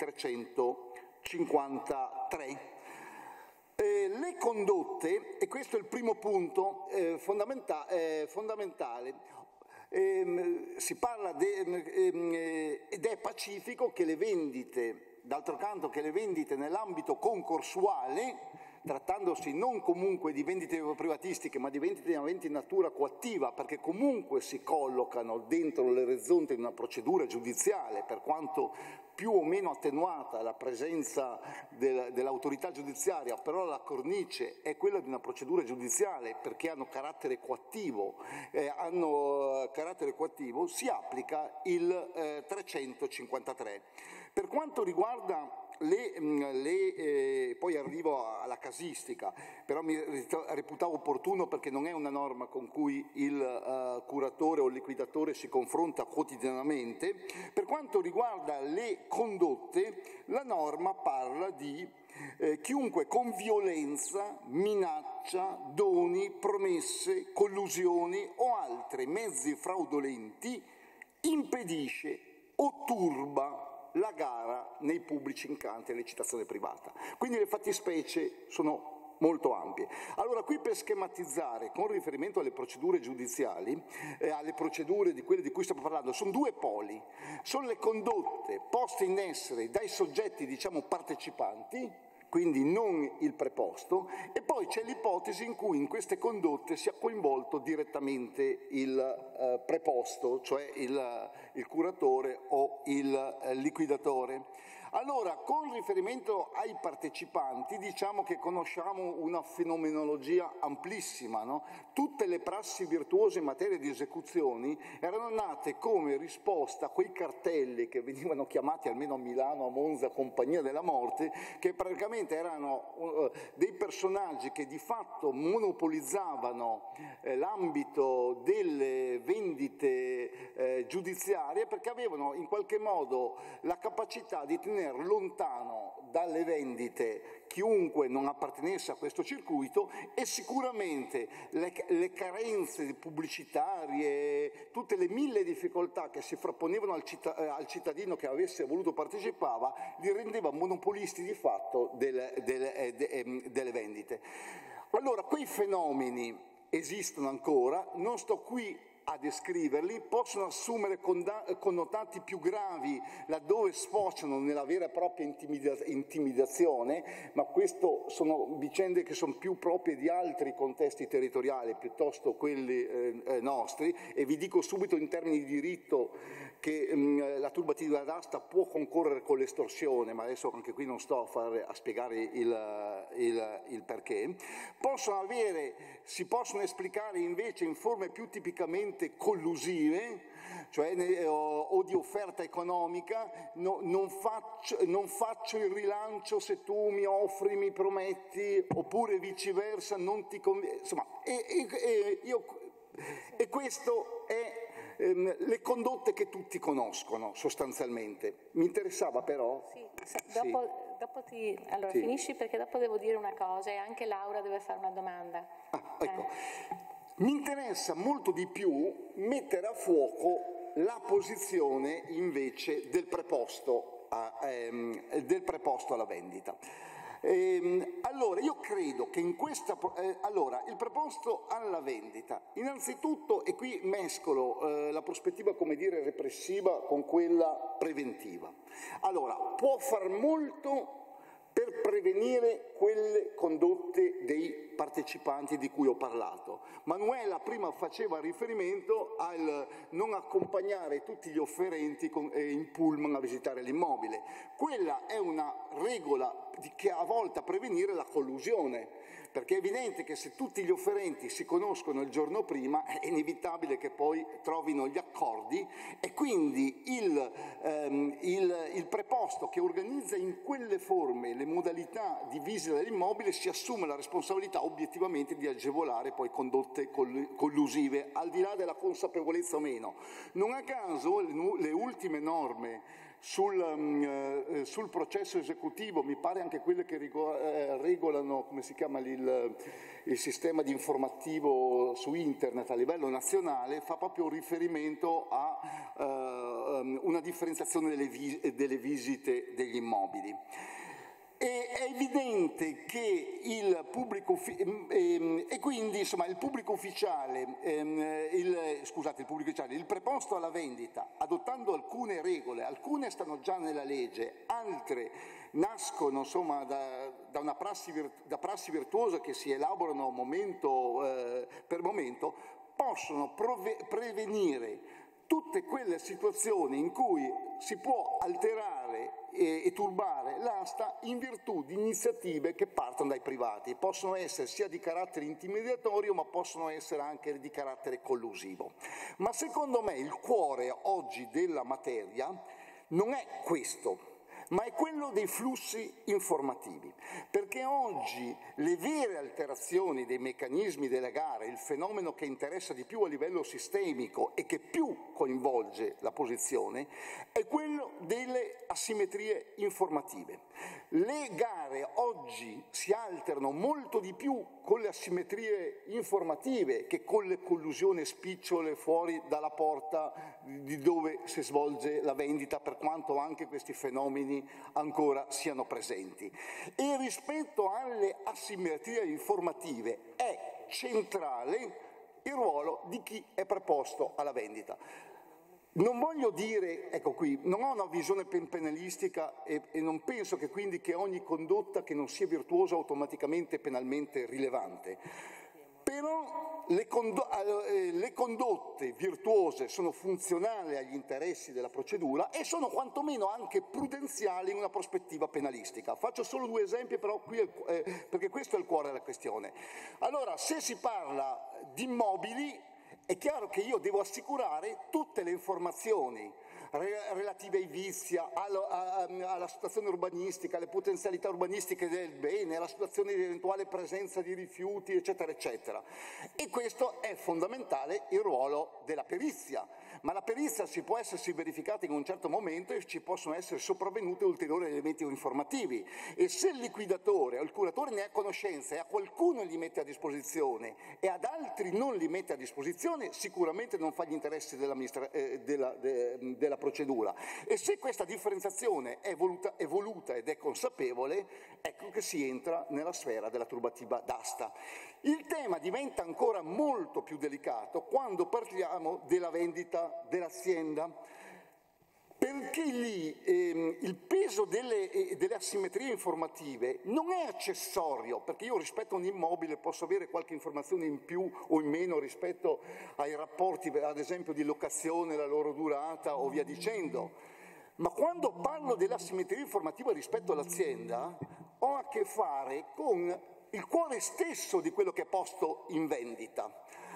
trecentocinquantatré. Eh, le condotte, e questo è il primo punto eh, fondamenta eh, fondamentale, eh, si parla de, eh, ed è pacifico che le vendite, d'altro canto che le vendite nell'ambito concorsuale, trattandosi non comunque di vendite privatistiche ma di vendite di natura coattiva, perché comunque si collocano dentro l'orizzonte di una procedura giudiziale, per quanto più o meno attenuata la presenza del, dell'autorità giudiziaria, però la cornice è quella di una procedura giudiziale perché hanno carattere coattivo, eh, hanno carattere coattivo, si applica il eh, trecentocinquantatré. Per quanto riguarda le, le eh, poi arrivo alla casistica, però mi reputavo opportuno perché non è una norma con cui il uh, curatore o il liquidatore si confronta quotidianamente. Per quanto riguarda le condotte, la norma parla di eh, chiunque con violenza, minaccia, doni, promesse, collusioni o altri mezzi fraudolenti impedisce o turba la gara nei pubblici incanti e licitazione privata. Quindi le fattispecie sono molto ampie. Allora, qui per schematizzare, con riferimento alle procedure giudiziali, eh, alle procedure di quelle di cui stiamo parlando, sono due poli. Sono le condotte poste in essere dai soggetti, diciamo, partecipanti, quindi non il preposto, e poi c'è l'ipotesi in cui in queste condotte sia coinvolto direttamente il eh, preposto, cioè il, il curatore o il eh, liquidatore. Allora, con riferimento ai partecipanti, diciamo che conosciamo una fenomenologia amplissima, no? Tutte le prassi virtuose in materia di esecuzioni erano nate come risposta a quei cartelli che venivano chiamati, almeno a Milano, a Monza, Compagnia della Morte, che praticamente erano uh, dei personaggi che di fatto monopolizzavano eh, l'ambito delle vendite eh, giudiziarie, perché avevano in qualche modo la capacità di tenere lontano dalle vendite chiunque non appartenesse a questo circuito, e sicuramente le, le carenze pubblicitarie, tutte le mille difficoltà che si frapponevano al, citt- al cittadino che avesse voluto partecipare, li rendeva monopolisti di fatto delle, delle, eh, de, eh, delle vendite. Allora, quei fenomeni esistono ancora, non sto qui a descriverli, possono assumere connotati più gravi laddove sfociano nella vera e propria intimidazione, ma questo sono vicende che sono più proprie di altri contesti territoriali piuttosto quelli eh, nostri, e vi dico subito in termini di diritto che mh, la turbativa d'asta può concorrere con l'estorsione, ma adesso anche qui non sto a, fare, a spiegare il, il, il perché. Possono avere, si possono esplicare invece in forme più tipicamente collusive, cioè o, o di offerta economica, no, non, faccio, non faccio il rilancio se tu mi offri, mi prometti, oppure viceversa, non ti conviene, insomma, e, e, e, io, e questo è ehm, le condotte che tutti conoscono sostanzialmente. Mi interessava però... Sì, dopo, sì. dopo ti... Allora sì. Finisci, perché dopo devo dire una cosa e anche Laura deve fare una domanda. Ah, ecco. Eh. Mi interessa molto di più mettere a fuoco la posizione invece del preposto, a, ehm, del preposto alla vendita. Ehm, allora, io credo che in questa... Eh, allora, il preposto alla vendita, innanzitutto, e qui mescolo eh, la prospettiva, come dire, repressiva con quella preventiva. Allora, può far molto per prevenire quelle condotte dei partecipanti di cui ho parlato. Manuela prima faceva riferimento al non accompagnare tutti gli offerenti con, eh, in pullman a visitare l'immobile. Quella è una regola che ha volta a prevenire la collusione, perché è evidente che se tutti gli offerenti si conoscono il giorno prima è inevitabile che poi trovino gli accordi e quindi il, ehm, il, il preposto che organizza in quelle forme le modalità di visita dell'immobile si assume la responsabilità obiettivamente di agevolare poi condotte collusive, al di là della consapevolezza o meno. Non a caso le ultime norme Sul, um, sul processo esecutivo, mi pare anche quelle che regolano, come si chiama, il, il sistema di informativo su internet a livello nazionale, fa proprio riferimento a uh, una differenziazione delle, vis delle visite degli immobili. E è evidente che il pubblico ehm, e quindi insomma il pubblico ufficiale, ehm, il, scusate, il pubblico ufficiale, il preposto alla vendita, adottando alcune regole, alcune stanno già nella legge, altre nascono insomma da, da una prassi, da prassi virtuose che si elaborano momento eh, per momento, possono prevenire tutte quelle situazioni in cui si può alterare e, e turbare l'asta in virtù di iniziative che partono dai privati. Possono essere sia di carattere intimidatorio, ma possono essere anche di carattere collusivo. Ma secondo me il cuore oggi della materia non è questo, ma è quello dei flussi informativi, perché oggi le vere alterazioni dei meccanismi delle gare, il fenomeno che interessa di più a livello sistemico e che più coinvolge la posizione, è quello delle asimmetrie informative. Le gare oggi si alterano molto di più con le asimmetrie informative che con le collusioni spicciole fuori dalla porta di dove si svolge la vendita, per quanto anche questi fenomeni ancora siano presenti. E rispetto alle asimmetrie informative è centrale il ruolo di chi è preposto alla vendita. Non voglio dire, ecco qui, non ho una visione penalistica e, e non penso che quindi che ogni condotta che non sia virtuosa automaticamente penalmente rilevante, però le, condo eh, le condotte virtuose sono funzionali agli interessi della procedura e sono quantomeno anche prudenziali in una prospettiva penalistica. Faccio solo due esempi, però qui è, eh, perché questo è il cuore della questione. Allora, se si parla di immobili, è chiaro che io devo assicurare tutte le informazioni relative ai vizi, alla, alla situazione urbanistica, alle potenzialità urbanistiche del bene, alla situazione di eventuale presenza di rifiuti, eccetera, eccetera. E questo è fondamentale il ruolo della perizia. Ma la perizia si può essersi verificata in un certo momento e ci possono essere sopravvenuti ulteriori elementi informativi. E se il liquidatore o il curatore ne ha conoscenza e a qualcuno li mette a disposizione e ad altri non li mette a disposizione, sicuramente non fa gli interessi della, eh, della, de, della procedura. E se questa differenziazione è voluta, è voluta ed è consapevole, ecco che si entra nella sfera della turbativa d'asta. Il tema diventa ancora molto più delicato quando parliamo della vendita dell'azienda, perché lì ehm, il peso delle, eh, delle asimmetrie informative non è accessorio, perché io rispetto a un immobile posso avere qualche informazione in più o in meno rispetto ai rapporti, ad esempio di locazione, la loro durata o via dicendo, ma quando parlo dell'asimmetria informativa rispetto all'azienda ho a che fare con il cuore stesso di quello che è posto in vendita.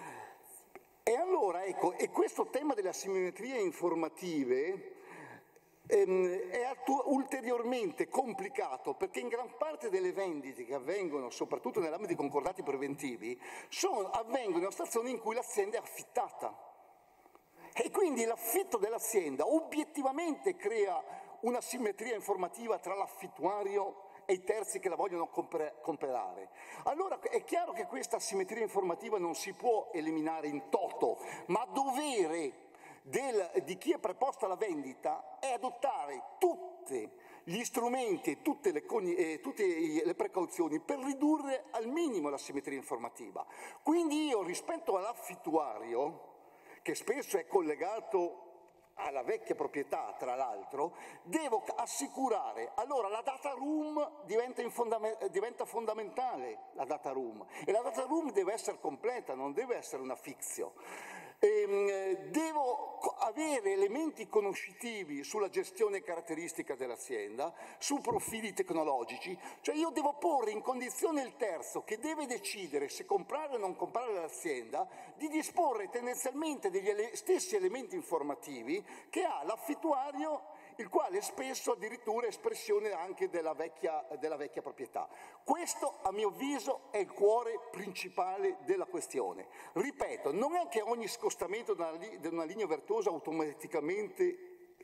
E allora, ecco, e questo tema delle asimmetrie informative ehm, è ulteriormente complicato perché in gran parte delle vendite che avvengono, soprattutto nell'ambito di concordati preventivi, sono, avvengono in una situazione in cui l'azienda è affittata. E quindi l'affitto dell'azienda obiettivamente crea una simmetria informativa tra l'affittuario e i terzi che la vogliono comprare. Allora è chiaro che questa asimmetria informativa non si può eliminare in toto, ma dovere del, di chi è preposto alla vendita è adottare tutti gli strumenti e tutte le, eh, tutte le precauzioni per ridurre al minimo l'asimmetria informativa. Quindi io rispetto all'affittuario, che spesso è collegato alla vecchia proprietà, tra l'altro, devo assicurare, allora la data room diventa, diventa fondamentale, la data room, e la data room deve essere completa, non deve essere una fiction. ehm, devo avere elementi conoscitivi sulla gestione caratteristica dell'azienda, su profili tecnologici, cioè io devo porre in condizione il terzo che deve decidere se comprare o non comprare l'azienda di disporre tendenzialmente degli ele- stessi elementi informativi che ha l'affittuario, il quale spesso addirittura è espressione anche della vecchia, della vecchia proprietà. Questo, a mio avviso, è il cuore principale della questione. Ripeto, non è che ogni scostamento da una, da una linea virtuosa automaticamente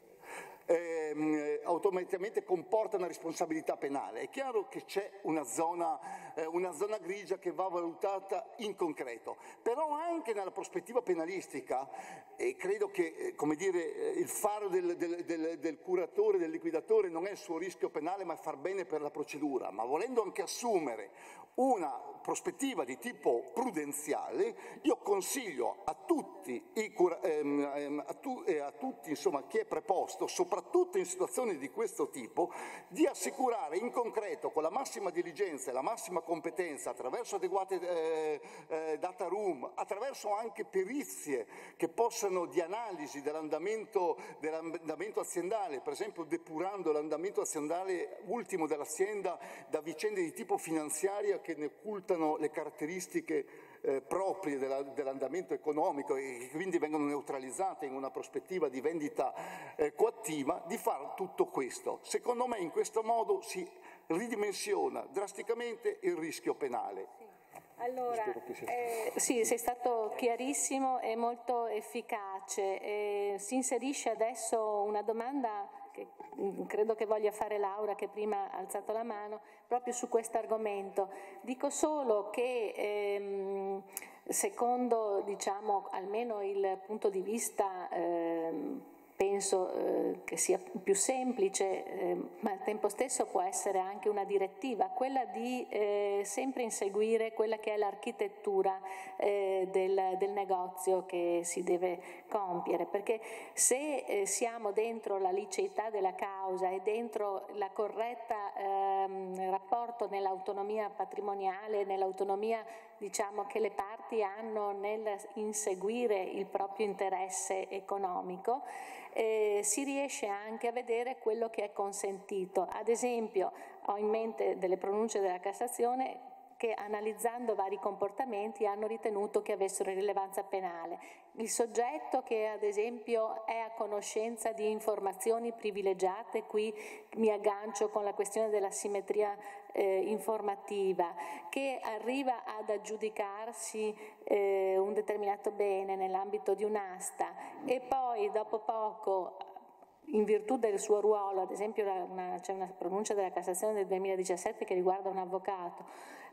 Eh, automaticamente comporta una responsabilità penale. È chiaro che c'è una zona, eh, una zona grigia che va valutata in concreto, però anche nella prospettiva penalistica, e credo che eh, come dire, eh, il faro del, del, del, del curatore, del liquidatore non è il suo rischio penale ma far bene per la procedura, ma volendo anche assumere una prospettiva di tipo prudenziale, io consiglio a tutti, i cura, ehm, a, tu, eh, a tutti insomma, chi è preposto, soprattutto in situazioni di questo tipo, di assicurare in concreto con la massima diligenza e la massima competenza, attraverso adeguate eh, eh, data room, attraverso anche perizie che possano di analisi dell'andamento, dell'andamento aziendale, per esempio depurando l'andamento aziendale ultimo dell'azienda da vicende di tipo finanziaria che ne occultano le caratteristiche eh, proprie della, dell'andamento economico e che quindi vengono neutralizzate in una prospettiva di vendita eh, coattiva, di fare tutto questo. Secondo me in questo modo si ridimensiona drasticamente il rischio penale. Allora, eh, sì, sei stato chiarissimo e molto efficace. Eh, si inserisce adesso una domanda che credo che voglia fare Laura, che prima ha alzato la mano, proprio su questo argomento. Dico solo che ehm, secondo, diciamo, almeno il punto di vista ehm, penso eh, che sia più semplice, eh, ma al tempo stesso può essere anche una direttiva, quella di eh, sempre inseguire quella che è l'architettura eh, del, del negozio che si deve compiere, perché se eh, siamo dentro la liceità della causa e dentro la corretta ehm, rapporto nell'autonomia patrimoniale, nell'autonomia diciamo che le parti hanno nel inseguire il proprio interesse economico, eh, si riesce anche a vedere quello che è consentito. Ad esempio, ho in mente delle pronunce della Cassazione che analizzando vari comportamenti hanno ritenuto che avessero rilevanza penale. Il soggetto che ad esempio è a conoscenza di informazioni privilegiate, qui mi aggancio con la questione della simmetria eh, informativa, che arriva ad aggiudicarsi eh, un determinato bene nell'ambito di un'asta e poi dopo poco, in virtù del suo ruolo, ad esempio una, c'è una pronuncia della Cassazione del duemiladiciassette che riguarda un avvocato,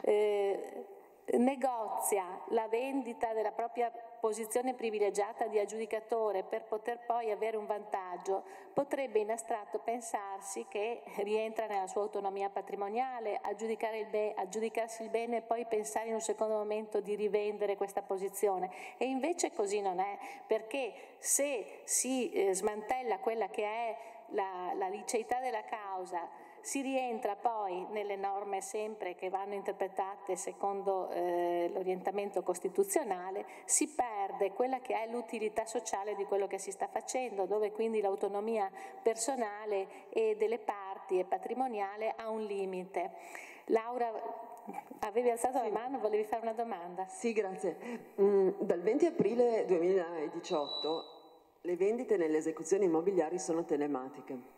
eh, negozia la vendita della propria posizione privilegiata di aggiudicatore per poter poi avere un vantaggio, potrebbe in astratto pensarsi che rientra nella sua autonomia patrimoniale, aggiudicare il be- aggiudicarsi il bene e poi pensare in un secondo momento di rivendere questa posizione. E invece così non è, perché se si eh, smantella quella che è la, la liceità della causa, si rientra poi nelle norme sempre che vanno interpretate secondo eh, l'orientamento costituzionale, si perde quella che è l'utilità sociale di quello che si sta facendo, dove quindi l'autonomia personale e delle parti e patrimoniale ha un limite. Laura, avevi alzato sì. la mano, volevi fare una domanda? Sì, grazie. Mm, dal venti aprile duemiladiciotto le vendite nelle esecuzioni immobiliari sono telematiche.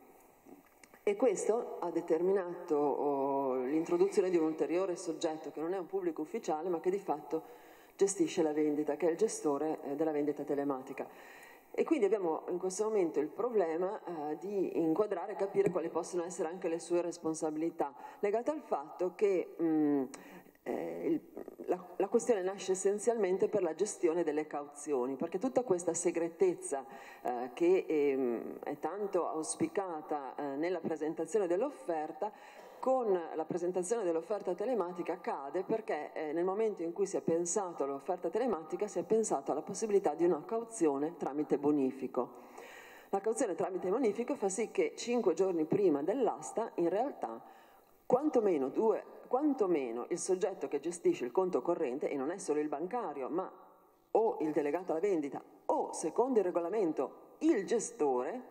E questo ha determinato oh, l'introduzione di un ulteriore soggetto che non è un pubblico ufficiale ma che di fatto gestisce la vendita, che è il gestore eh, della vendita telematica. E quindi abbiamo in questo momento il problema eh, di inquadrare e capire quali possono essere anche le sue responsabilità, legate al fatto che mh, eh, il, la, la questione nasce essenzialmente per la gestione delle cauzioni, perché tutta questa segretezza eh, che ehm, è tanto auspicata eh, nella presentazione dell'offerta, con la presentazione dell'offerta telematica cade perché eh, nel momento in cui si è pensato all'offerta telematica si è pensato alla possibilità di una cauzione tramite bonifico. La cauzione tramite bonifico fa sì che cinque giorni prima dell'asta in realtà quantomeno due quantomeno il soggetto che gestisce il conto corrente, e non è solo il bancario, ma o il delegato alla vendita o, secondo il regolamento, il gestore,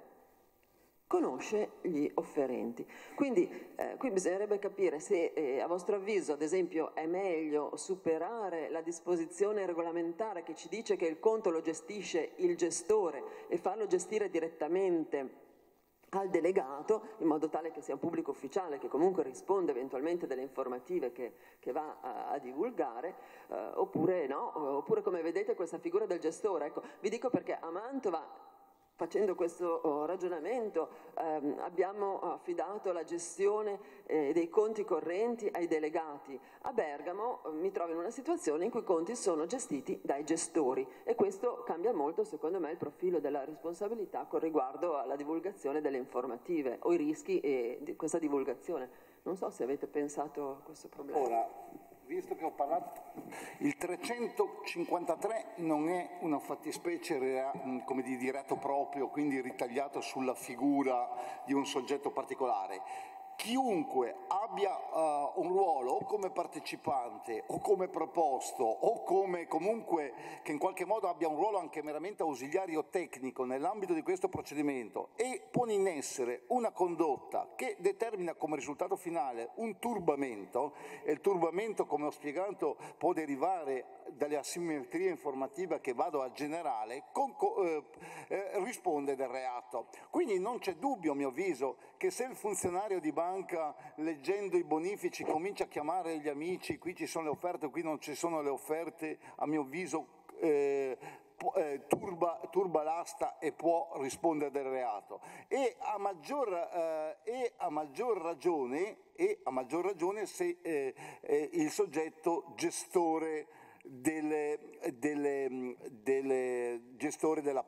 conosce gli offerenti. Quindi eh, qui bisognerebbe capire se eh, a vostro avviso, ad esempio, è meglio superare la disposizione regolamentare che ci dice che il conto lo gestisce il gestore e farlo gestire direttamente al delegato, in modo tale che sia un pubblico ufficiale che comunque risponde eventualmente delle informative che, che va a, a divulgare, eh, oppure no, oppure come vedete questa figura del gestore. Ecco, vi dico perché a Mantova, facendo questo ragionamento, ehm, abbiamo affidato la gestione eh, dei conti correnti ai delegati. A Bergamo eh, mi trovo in una situazione in cui i conti sono gestiti dai gestori e questo cambia molto, secondo me, il profilo della responsabilità con riguardo alla divulgazione delle informative o i rischi eh, di questa divulgazione. Non so se avete pensato a questo problema. Ora, visto che ho parlato, il trecentocinquantatré non è una fattispecie come di reato proprio, quindi ritagliato sulla figura di un soggetto particolare. Chiunque abbia uh, un ruolo o come partecipante o come proposto o come comunque che in qualche modo abbia un ruolo anche meramente ausiliario tecnico nell'ambito di questo procedimento e pone in essere una condotta che determina come risultato finale un turbamento, e il turbamento, come ho spiegato, può derivare dalle asimmetrie informative che vado a generare, con, eh, eh, risponde del reato. Quindi non c'è dubbio, a mio avviso, che se il funzionario di banca, leggendo i bonifici, comincia a chiamare gli amici, qui ci sono le offerte, qui non ci sono le offerte, a mio avviso eh, eh, turba, turba l'asta e può rispondere del reato. E a maggior, eh, e a maggior ragione, e a maggior ragione se eh, eh, il soggetto gestore Delle, delle, delle gestore della,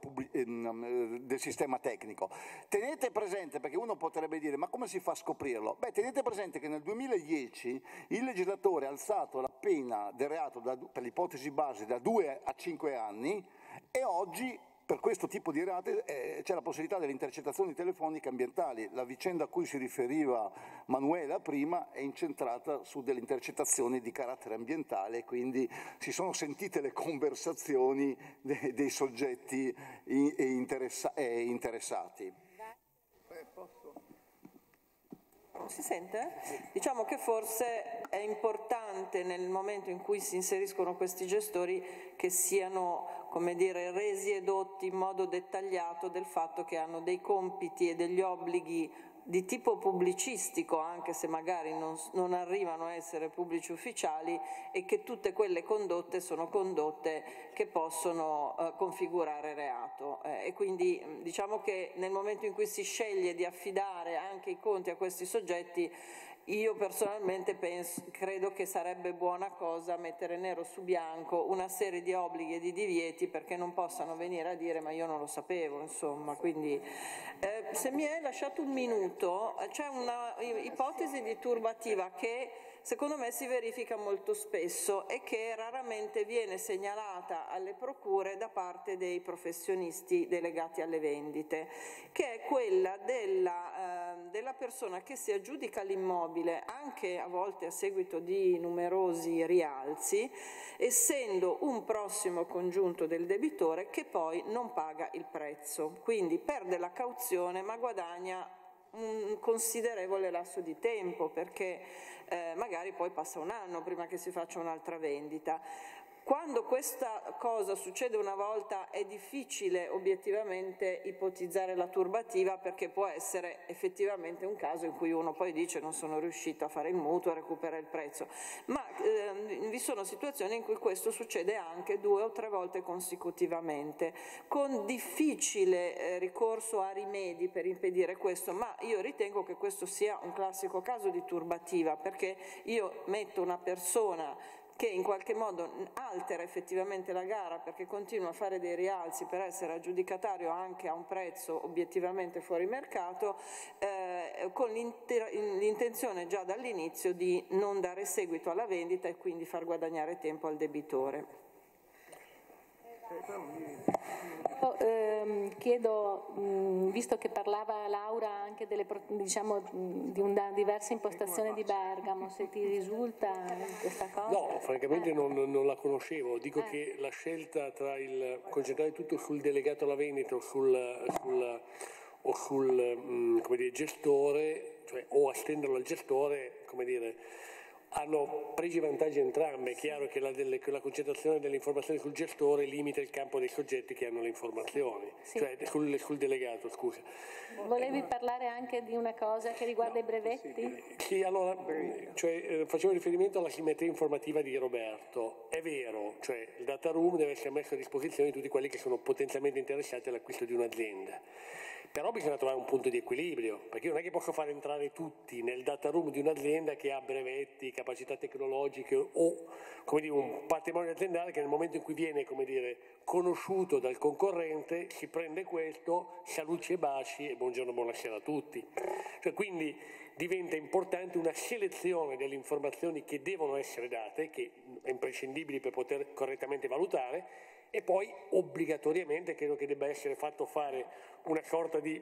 del sistema tecnico. Tenete presente, perché uno potrebbe dire ma come si fa a scoprirlo? Beh, tenete presente che nel duemiladieci il legislatore ha alzato la pena del reato da, per l'ipotesi base da due a cinque anni e oggi per questo tipo di reati eh, c'è la possibilità delle intercettazioni telefoniche ambientali. La vicenda a cui si riferiva Manuela prima è incentrata su delle intercettazioni di carattere ambientale, quindi si sono sentite le conversazioni de dei soggetti interessa eh, interessati. Eh, posso? Si sente? Diciamo che forse è importante nel momento in cui si inseriscono questi gestori che siano, come dire, resi edotti in modo dettagliato del fatto che hanno dei compiti e degli obblighi di tipo pubblicistico, anche se magari non, non arrivano a essere pubblici ufficiali, e che tutte quelle condotte sono condotte che possono eh, configurare reato. Eh, e quindi diciamo che nel momento in cui si sceglie di affidare anche i conti a questi soggetti, io personalmente penso, credo che sarebbe buona cosa mettere nero su bianco una serie di obblighi e di divieti perché non possano venire a dire ma io non lo sapevo, insomma. Quindi eh, se mi hai lasciato un minuto, c'è una ipotesi di turbativa che secondo me si verifica molto spesso e che raramente viene segnalata alle procure da parte dei professionisti delegati alle vendite, che è quella della, eh, della persona che si aggiudica l'immobile anche a volte a seguito di numerosi rialzi, essendo un prossimo congiunto del debitore che poi non paga il prezzo, quindi perde la cauzione ma guadagna un considerevole lasso di tempo perché eh, magari poi passa un anno prima che si faccia un'altra vendita. Quando questa cosa succede una volta è difficile obiettivamente ipotizzare la turbativa perché può essere effettivamente un caso in cui uno poi dice non sono riuscito a fare il mutuo, a recuperare il prezzo, ma eh, vi sono situazioni in cui questo succede anche due o tre volte consecutivamente, con difficile eh, ricorso a rimedi per impedire questo, ma io ritengo che questo sia un classico caso di turbativa perché io metto una persona che in qualche modo altera effettivamente la gara perché continua a fare dei rialzi per essere aggiudicatario anche a un prezzo obiettivamente fuori mercato, eh, con l'intenzione già dall'inizio di non dare seguito alla vendita e quindi far guadagnare tempo al debitore. ehm, chiedo, mh, visto che parlava Laura anche delle, diciamo, di una diversa impostazione di Bergamo, se ti risulta questa cosa? No, francamente eh. non, non la conoscevo. Dico eh. che la scelta tra il concentrare tutto sul delegato alla vendita o sul, sul, o sul mh, come dire, gestore, cioè o estenderlo al gestore, come dire, hanno pregi e vantaggi entrambe. È chiaro che la, delle, che la concentrazione delle informazioni sul gestore limita il campo dei soggetti che hanno le informazioni, sì. Cioè sul, sul delegato, scusa. Volevi parlare anche di una cosa che riguarda no, i brevetti? Sì, allora, cioè, eh, facevo riferimento alla simmetria informativa di Roberto. È vero, cioè il data room deve essere messo a disposizione di tutti quelli che sono potenzialmente interessati all'acquisto di un'azienda. Però bisogna trovare un punto di equilibrio, perché io non è che posso far entrare tutti nel data room di un'azienda che ha brevetti, capacità tecnologiche o, come dire, un patrimonio aziendale che nel momento in cui viene, come dire, conosciuto dal concorrente si prende questo, saluti e baci e buongiorno, buonasera a tutti. Cioè, quindi diventa importante una selezione delle informazioni che devono essere date, che è imprescindibile per poter correttamente valutare, e poi obbligatoriamente credo che debba essere fatto fare una sorta di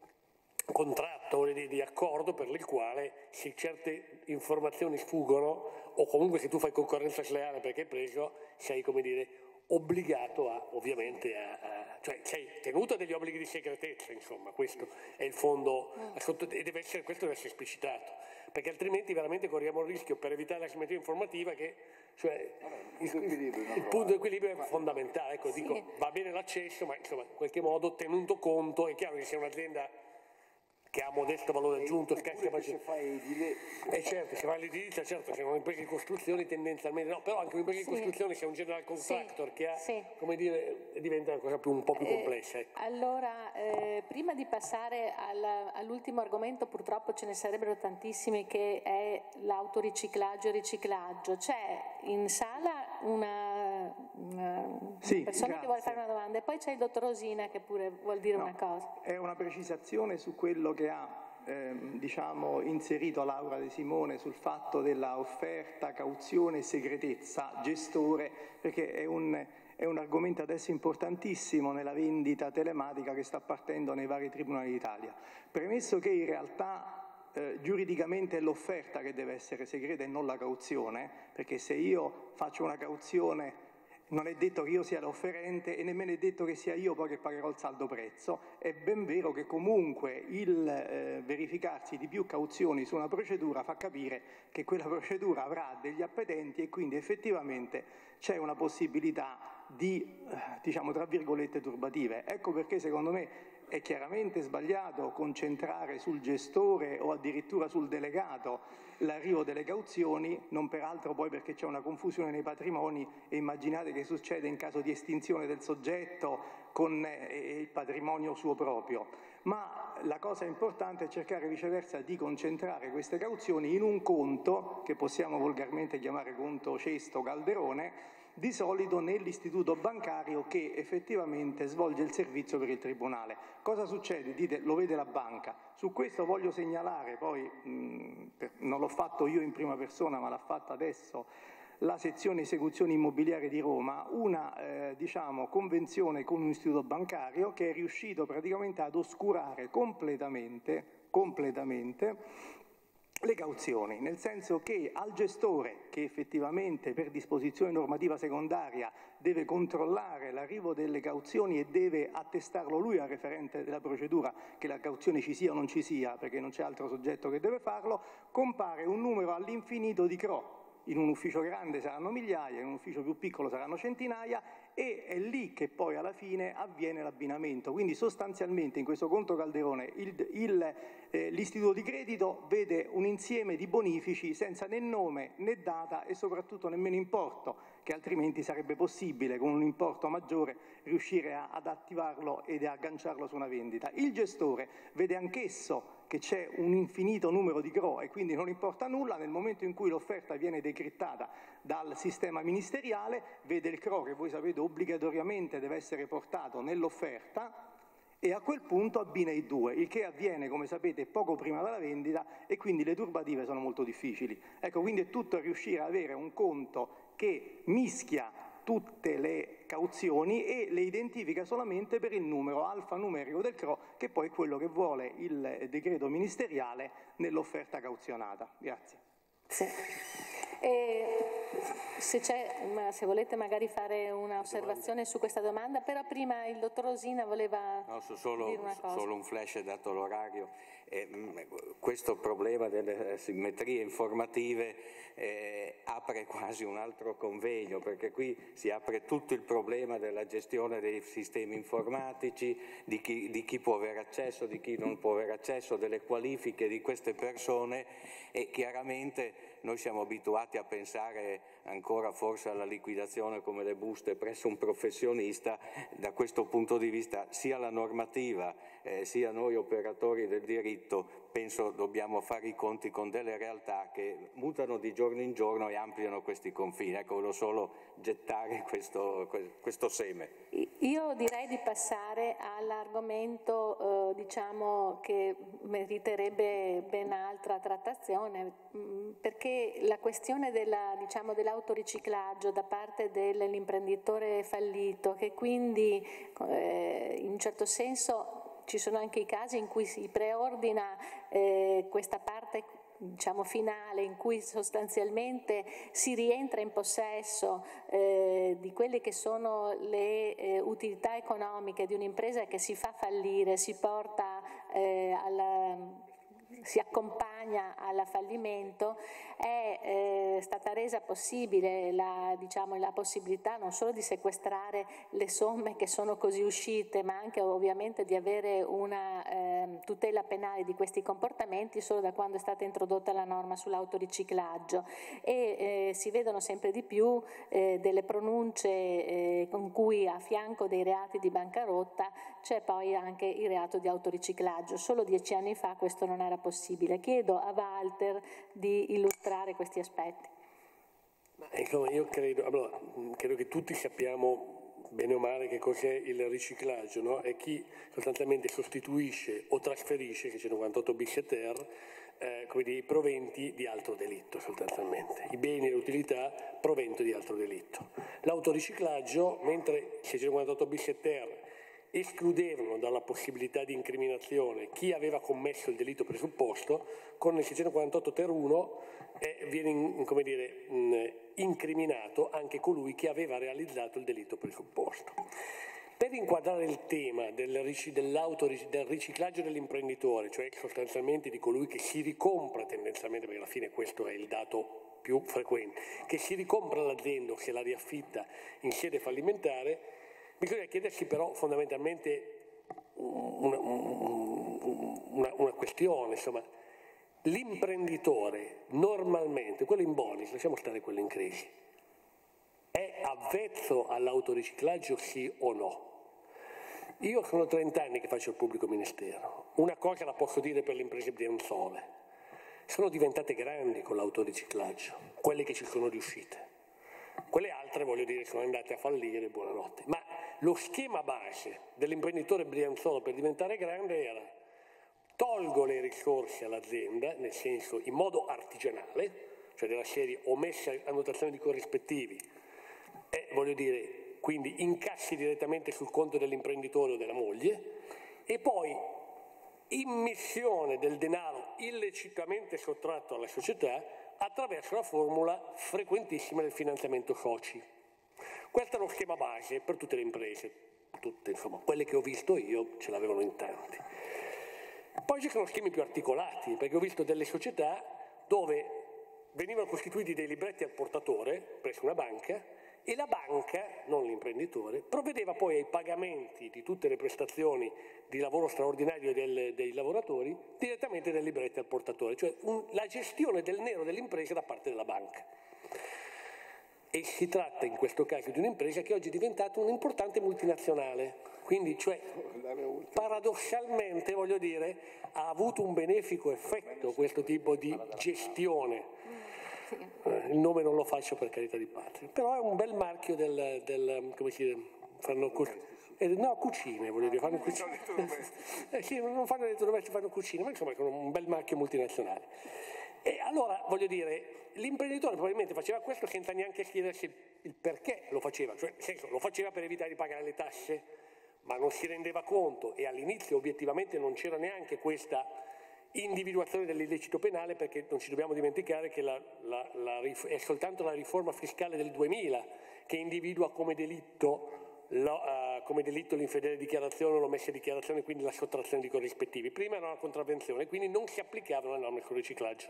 contratto, di, di accordo per il quale se certe informazioni sfuggono o comunque se tu fai concorrenza sleale perché hai preso, sei, come dire, obbligato a, ovviamente, a, a, cioè sei tenuto a degli obblighi di segretezza, insomma, questo è il fondo, e deve essere, questo deve essere esplicitato, perché altrimenti veramente corriamo il rischio, per evitare la simmetria informativa, che cioè, il, il punto di equilibrio è fondamentale. Ecco, sì. Dico, va bene l'accesso, ma insomma, in qualche modo, tenuto conto, è chiaro che se è un'azienda che ha modesto valore aggiunto, scarsa capacità. E certo, se fa l'edilizia, certo, se è un'impresa di costruzione tendenzialmente no, però anche un'impresa sì. di costruzione, se è un general contractor sì. che ha, sì. come dire, diventa una cosa più, un po' più complessa. Ecco. Eh, allora, eh, prima di passare alla, all'ultimo argomento, purtroppo ce ne sarebbero tantissimi, che è l'autoriciclaggio e riciclaggio. C'è in sala una, una sì, persona grazie. che vuole fare una domanda e poi c'è il dottor Rosina che pure vuol dire no, una cosa. È una precisazione su quello che ha ehm, diciamo, inserito Laura De Simone sul fatto della offerta, cauzione e segretezza, gestore, perché è un, è un argomento adesso importantissimo nella vendita telematica che sta partendo nei vari tribunali d'Italia. Premesso che in realtà eh, giuridicamente è l'offerta che deve essere segreta e non la cauzione, perché se io faccio una cauzione non è detto che io sia l'offerente e nemmeno è detto che sia io poi che pagherò il saldo prezzo. È ben vero che comunque il eh, verificarsi di più cauzioni su una procedura fa capire che quella procedura avrà degli appetenti e quindi effettivamente c'è una possibilità di, eh, diciamo, tra virgolette, turbative. Ecco perché secondo me è chiaramente sbagliato concentrare sul gestore o addirittura sul delegato l'arrivo delle cauzioni, non peraltro poi perché c'è una confusione nei patrimoni e immaginate che succede in caso di estinzione del soggetto con eh, il patrimonio suo proprio. Ma la cosa importante è cercare viceversa di concentrare queste cauzioni in un conto, che possiamo volgarmente chiamare conto cesto calderone, di solito nell'istituto bancario che effettivamente svolge il servizio per il tribunale. Cosa succede? Dite, lo vede la banca. Su questo voglio segnalare, poi mh, per, non l'ho fatto io in prima persona, ma l'ha fatto adesso la sezione esecuzioni immobiliari di Roma, una eh, diciamo, convenzione con un istituto bancario che è riuscito praticamente ad oscurare completamente, completamente le cauzioni, nel senso che al gestore, che effettivamente per disposizione normativa secondaria deve controllare l'arrivo delle cauzioni e deve attestarlo lui al referente della procedura che la cauzione ci sia o non ci sia, perché non c'è altro soggetto che deve farlo, compare un numero all'infinito di C R O. In un ufficio grande saranno migliaia, in un ufficio più piccolo saranno centinaia e è lì che poi alla fine avviene l'abbinamento. Quindi sostanzialmente in questo conto calderone il, il, eh, l'istituto di credito vede un insieme di bonifici senza né nome né data e soprattutto nemmeno importo, che altrimenti sarebbe possibile con un importo maggiore riuscire a, ad attivarlo ed a agganciarlo su una vendita. Il gestore vede anch'esso che c'è un infinito numero di C R O e quindi non importa nulla, nel momento in cui l'offerta viene decrittata dal sistema ministeriale, vede il C R O che voi sapete obbligatoriamente deve essere portato nell'offerta e a quel punto abbina i due, il che avviene, come sapete, poco prima della vendita e quindi le turbative sono molto difficili. Ecco, quindi è tutto riuscire ad avere un conto che mischia tutte le cauzioni e le identifica solamente per il numero alfanumerico del C R O, che poi è quello che vuole il decreto ministeriale nell'offerta cauzionata. Grazie. Sì. E se, c'è, se volete magari fare un'osservazione su questa domanda, però prima il dottor Rosina voleva no, solo, dire una cosa. Solo un flash dato l'orario. Eh, questo problema delle simmetrie informative eh, apre quasi un altro convegno, perché qui si apre tutto il problema della gestione dei sistemi informatici, di chi, di chi può avere accesso, di chi non può avere accesso, delle qualifiche di queste persone, e chiaramente noi siamo abituati a pensare ancora forse alla liquidazione come le buste presso un professionista. Da questo punto di vista sia la normativa eh, sia noi operatori del diritto penso dobbiamo fare i conti con delle realtà che mutano di giorno in giorno e ampliano questi confini. Ecco, volevo solo gettare questo, questo seme. Io direi di passare all'argomento eh, diciamo che meriterebbe ben altra trattazione, perché la questione della, diciamo, dell'autoriciclaggio da parte dell'imprenditore fallito, che quindi eh, in un certo senso ci sono anche i casi in cui si preordina eh, questa parte diciamo finale, in cui sostanzialmente si rientra in possesso eh, di quelle che sono le eh, utilità economiche di un'impresa che si fa fallire, si porta eh, alla si accompagna al fallimento, è eh, stata resa possibile la, diciamo, la possibilità non solo di sequestrare le somme che sono così uscite, ma anche ovviamente di avere una eh, tutela penale di questi comportamenti solo da quando è stata introdotta la norma sull'autoriciclaggio, e eh, si vedono sempre di più eh, delle pronunce eh, con cui a fianco dei reati di bancarotta c'è poi anche il reato di autoriciclaggio. Solo dieci anni fa questo non era possibile. Chiedo a Walter di illustrare questi aspetti. Ma, insomma, io credo, allora, credo che tutti sappiamo bene o male che cos'è il riciclaggio, no? È chi sostanzialmente sostituisce o trasferisce, che c'è novantotto bis e ter, eh, come dire, i proventi di altro delitto sostanzialmente, i beni e le utilità provento di altro delitto. L'autoriciclaggio, mentre c'è novantotto bis e ter escludevano dalla possibilità di incriminazione chi aveva commesso il delitto presupposto, con il seicentoquarantotto ter uno eh, viene in, come dire, mh, incriminato anche colui che aveva realizzato il delitto presupposto. Per inquadrare il tema del, del riciclaggio dell'imprenditore, cioè sostanzialmente di colui che si ricompra tendenzialmente, perché alla fine questo è il dato più frequente, che si ricompra l'azienda o se la riaffitta in sede fallimentare, bisogna chiedersi però fondamentalmente una, una, una questione, insomma, l'imprenditore normalmente, quello in bonus, lasciamo stare quello in crisi, è avvezzo all'autoriciclaggio sì o no? Io sono trenta anni che faccio il pubblico ministero, una cosa la posso dire per le imprese brianzole, sono diventate grandi con l'autoriciclaggio, quelle che ci sono riuscite. Quelle altre, voglio dire, sono andate a fallire, buonanotte. Ma lo schema base dell'imprenditore brianzolo per diventare grande era: tolgo le risorse all'azienda, nel senso in modo artigianale, cioè della serie ho messo annotazione di corrispettivi e, voglio dire, quindi incassi direttamente sul conto dell'imprenditore o della moglie, e poi immissione del denaro illecitamente sottratto alla società attraverso la formula frequentissima del finanziamento soci. Questo è lo schema base per tutte le imprese, tutte, insomma, quelle che ho visto io ce l'avevano in tanti. Poi ci sono schemi più articolati, perché ho visto delle società dove venivano costituiti dei libretti al portatore presso una banca, e la banca, non l'imprenditore, provvedeva poi ai pagamenti di tutte le prestazioni di lavoro straordinario del, dei lavoratori direttamente dai libretti al portatore, cioè un, la gestione del nero dell'impresa da parte della banca. E si tratta in questo caso di un'impresa che oggi è diventata un'importante multinazionale, quindi cioè paradossalmente, voglio dire, ha avuto un benefico effetto questo tipo di gestione. Il nome non lo faccio per carità di patria, però è un bel marchio del, del come si dice, fanno eh, no, cucine, voglio dire, fanno cucine. Eh, sì, non fanno elettrodomestici, fanno cucine, ma insomma è un bel marchio multinazionale. E allora, voglio dire, l'imprenditore probabilmente faceva questo senza neanche chiedersi il perché lo faceva, cioè nel senso, lo faceva per evitare di pagare le tasse, ma non si rendeva conto, e all'inizio obiettivamente non c'era neanche questa individuazione dell'illecito penale, perché non ci dobbiamo dimenticare che la, la, la, è soltanto la riforma fiscale del duemila che individua come delitto Lo, uh, come delitto l'infedele dichiarazione o l'omessa dichiarazione, quindi la sottrazione di corrispettivi. Prima era una contravvenzione, quindi non si applicavano le norme sul riciclaggio.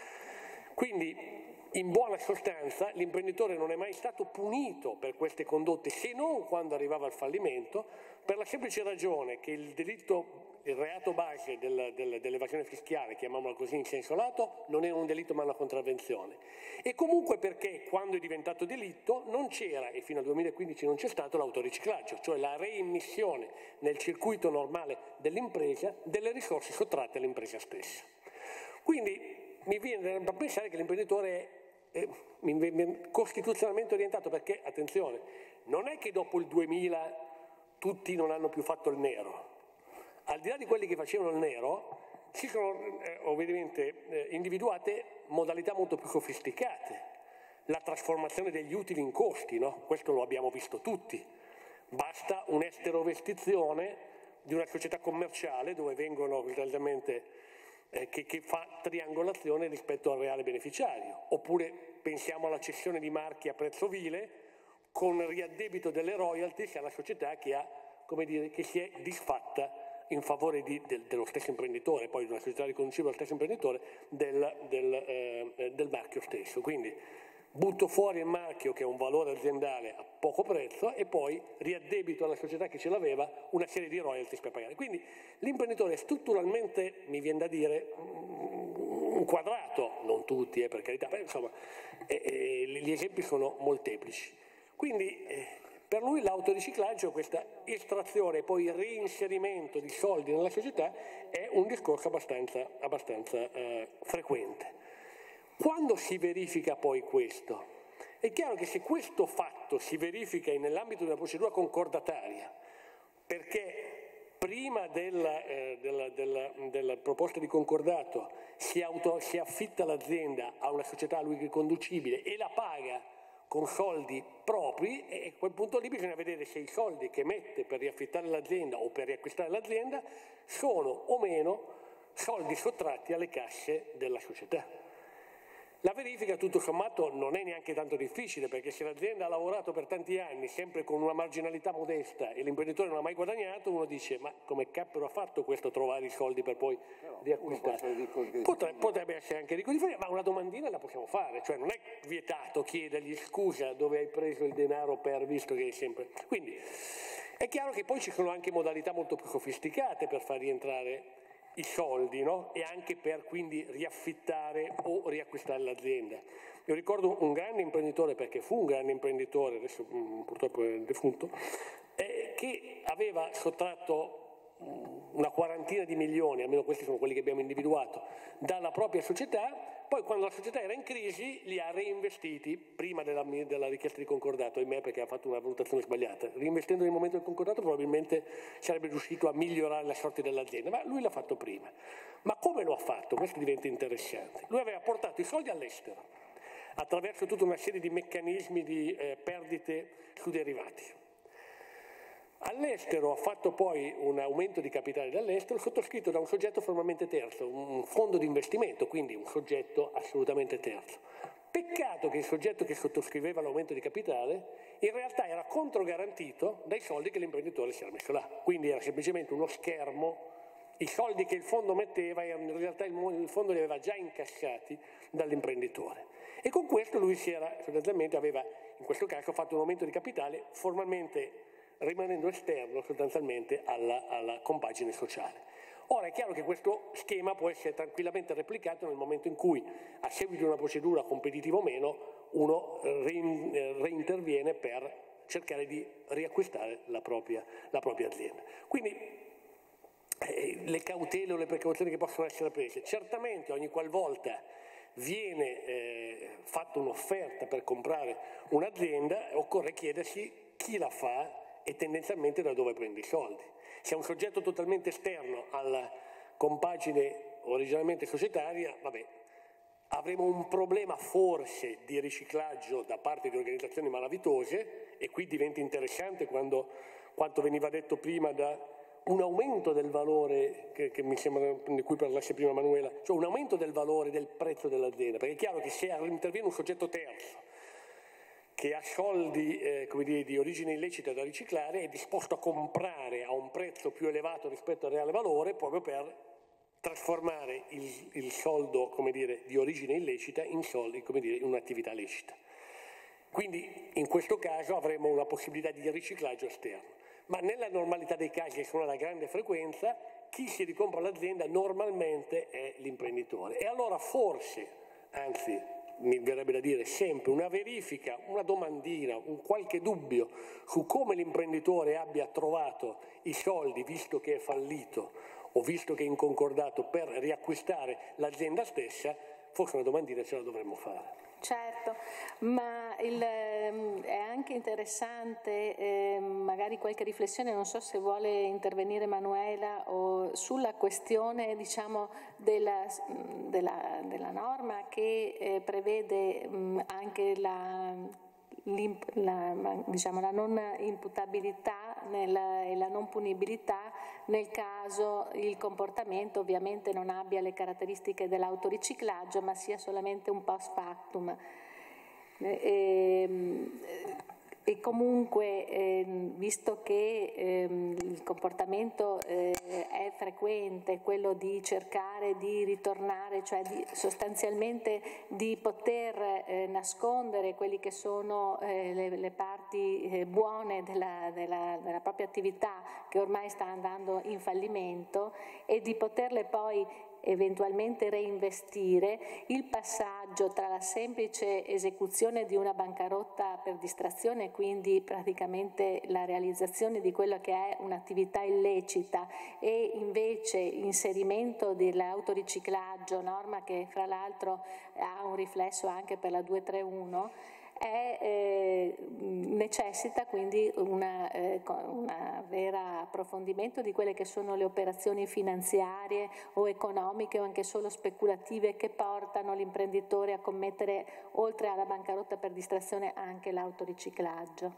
Quindi, in buona sostanza, l'imprenditore non è mai stato punito per queste condotte, se non quando arrivava al fallimento, per la semplice ragione che il delitto, il reato base del, del, dell'evasione fiscale, chiamiamolo così in senso lato, non è un delitto ma una contravvenzione. E comunque perché quando è diventato delitto non c'era, e fino al duemilaquindici non c'è stato, l'autoriciclaggio, cioè la reimmissione nel circuito normale dell'impresa delle risorse sottratte all'impresa stessa. Quindi mi viene da pensare che l'imprenditore è eh, costituzionalmente orientato, perché, attenzione, non è che dopo il duemila tutti non hanno più fatto il nero. Al di là di quelli che facevano il nero, si sono eh, ovviamente eh, individuate modalità molto più sofisticate. La trasformazione degli utili in costi, no? Questo lo abbiamo visto tutti. Basta un'esterovestizione di una società commerciale dove vengono realmente eh, che, che fa triangolazione rispetto al reale beneficiario. Oppure pensiamo alla cessione di marchi a prezzo vile con riaddebito delle royalties alla società che, ha, come dire, che si è disfatta in favore di, del, dello stesso imprenditore, poi di una società riconoscibile allo stesso imprenditore, del, del, eh, del marchio stesso. Quindi butto fuori il marchio che ha un valore aziendale a poco prezzo e poi riaddebito alla società che ce l'aveva una serie di royalties per pagare. Quindi l'imprenditore è strutturalmente, mi viene da dire, inquadrato, non tutti eh, per carità, ma insomma eh, eh, gli esempi sono molteplici. Quindi eh, per lui l'autoriciclaggio, questa estrazione e poi reinserimento di soldi nella società, è un discorso abbastanza, abbastanza eh, frequente. Quando si verifica poi questo? È chiaro che se questo fatto si verifica nell'ambito di una procedura concordataria, perché prima della, eh, della, della, della proposta di concordato si, auto, si affitta l'azienda a una società a lui riconducibile e la paga con soldi propri, e a quel punto lì bisogna vedere se i soldi che mette per riaffittare l'azienda o per riacquistare l'azienda sono o meno soldi sottratti alle casse della società. La verifica tutto sommato non è neanche tanto difficile, perché se l'azienda ha lavorato per tanti anni sempre con una marginalità modesta e l'imprenditore non ha mai guadagnato, uno dice ma come cappero ha fatto questo a trovare i soldi per poi riacquistare? Potrebbe, potrebbe essere anche ricco di fuori, ma una domandina la possiamo fare, cioè non è vietato chiedergli scusa dove hai preso il denaro per, visto che è sempre... Quindi è chiaro che poi ci sono anche modalità molto più sofisticate per far rientrare i soldi, no? E anche per quindi riaffittare o riacquistare l'azienda. Io ricordo un grande imprenditore, perché fu un grande imprenditore, adesso mh, purtroppo è defunto, eh, che aveva sottratto una quarantina di milioni, almeno questi sono quelli che abbiamo individuato, dalla propria società. Poi quando la società era in crisi li ha reinvestiti prima della, della richiesta di concordato, ahimè, perché ha fatto una valutazione sbagliata. Reinvestendo nel momento del concordato probabilmente sarebbe riuscito a migliorare la sorte dell'azienda, ma lui l'ha fatto prima. Ma come lo ha fatto? Questo diventa interessante. Lui aveva portato i soldi all'estero attraverso tutta una serie di meccanismi di eh, perdite su derivati. All'estero ha fatto poi un aumento di capitale dall'estero sottoscritto da un soggetto formalmente terzo, un fondo di investimento, quindi un soggetto assolutamente terzo. Peccato che il soggetto che sottoscriveva l'aumento di capitale in realtà era controgarantito dai soldi che l'imprenditore si era messo là, quindi era semplicemente uno schermo. I soldi che il fondo metteva in realtà il fondo li aveva già incassati dall'imprenditore, e con questo lui si era sostanzialmente aveva in questo caso fatto un aumento di capitale formalmente rimanendo esterno sostanzialmente alla, alla compagine sociale. Ora è chiaro che questo schema può essere tranquillamente replicato nel momento in cui, a seguito di una procedura competitiva o meno, uno reinterviene per cercare di riacquistare la propria, la propria azienda. Quindi eh, le cautele o le precauzioni che possono essere prese, certamente ogni qualvolta viene eh, fatta un'offerta per comprare un'azienda, occorre chiedersi chi la fa e tendenzialmente da dove prende i soldi. Se è un soggetto totalmente esterno alla compagine originalmente societaria, vabbè, avremo un problema forse di riciclaggio da parte di organizzazioni malavitose, e qui diventa interessante quando, quanto veniva detto prima da un aumento del valore, che, che mi sembra di cui parlasse prima Manuela, cioè un aumento del valore del prezzo dell'azienda, perché è chiaro che se interviene un soggetto terzo che ha soldi eh, come dire, di origine illecita da riciclare, è disposto a comprare a un prezzo più elevato rispetto al reale valore proprio per trasformare il, il soldo come dire, di origine illecita in soldi come dire, in un'attività lecita. Quindi in questo caso avremo una possibilità di riciclaggio esterno. Ma nella normalità dei casi, che sono alla grande frequenza, chi si ricompra l'azienda normalmente è l'imprenditore. E allora forse, anzi mi verrebbe da dire sempre, una verifica, una domandina, un qualche dubbio su come l'imprenditore abbia trovato i soldi, visto che è fallito o visto che è in concordato, per riacquistare l'azienda stessa, forse una domandina ce la dovremmo fare. Certo, ma il, è anche interessante eh, magari qualche riflessione, non so se vuole intervenire Manuela, o sulla questione diciamo, della, della, della norma che eh, prevede mh, anche la, la, diciamo, la non imputabilità nella, e la non punibilità nel caso il comportamento ovviamente non abbia le caratteristiche dell'autoriciclaggio ma sia solamente un post factum. E, e comunque eh, visto che eh, il comportamento eh, è frequente, quello di cercare di ritornare, cioè di, sostanzialmente di poter eh, nascondere quelli che sono eh, le, le parti eh, buone della, della, della propria attività che ormai sta andando in fallimento e di poterle poi eventualmente reinvestire, il passaggio tra la semplice esecuzione di una bancarotta per distrazione, quindi praticamente la realizzazione di quello che è un'attività illecita, e invece inserimento dell'autoriciclaggio, norma che fra l'altro ha un riflesso anche per la duecentotrentuno, È, eh, necessita quindi una, eh, una vera approfondimento di quelle che sono le operazioni finanziarie o economiche o anche solo speculative che portano l'imprenditore a commettere, oltre alla bancarotta per distrazione, anche l'autoriciclaggio.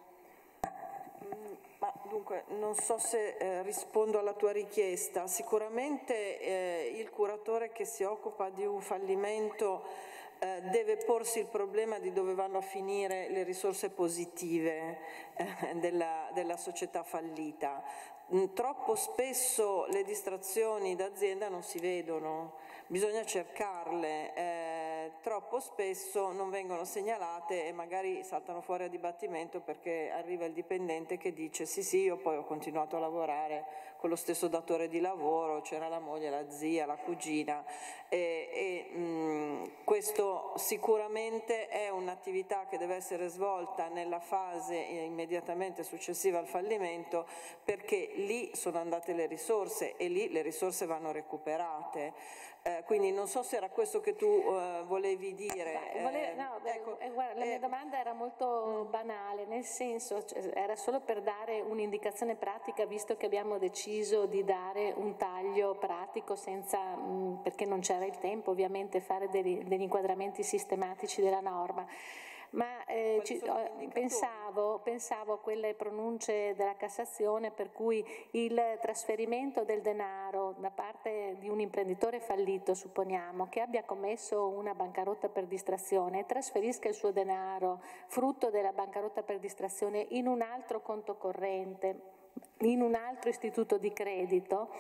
Ma dunque, non so se eh, rispondo alla tua richiesta. Sicuramente eh, il curatore che si occupa di un fallimento Eh, deve porsi il problema di dove vanno a finire le risorse positive eh, della, della società fallita. Mm, troppo spesso le distrazioni d'azienda non si vedono, bisogna cercarle, eh, troppo spesso non vengono segnalate e magari saltano fuori a dibattimento perché arriva il dipendente che dice sì sì io poi ho continuato a lavorare con lo stesso datore di lavoro, c'era la moglie, la zia, la cugina e, e mh, questo sicuramente è un'attività che deve essere svolta nella fase immediatamente successiva al fallimento, perché lì sono andate le risorse e lì le risorse vanno recuperate. Eh, quindi non so se era questo che tu eh, volevi dire. Beh, vole- no, eh, ecco, eh, guarda, la mia eh, domanda era molto mm. banale, nel senso, cioè, era solo per dare un'indicazione pratica, visto che abbiamo deciso di dare un taglio pratico senza, mh, perché non c'era il tempo ovviamente, fare degli, degli inquadramenti sistematici della norma. Ma eh, ci, pensavo, pensavo a quelle pronunce della Cassazione per cui il trasferimento del denaro da parte di un imprenditore fallito, supponiamo, che abbia commesso una bancarotta per distrazione, trasferisca il suo denaro frutto della bancarotta per distrazione in un altro conto corrente, in un altro istituto di credito,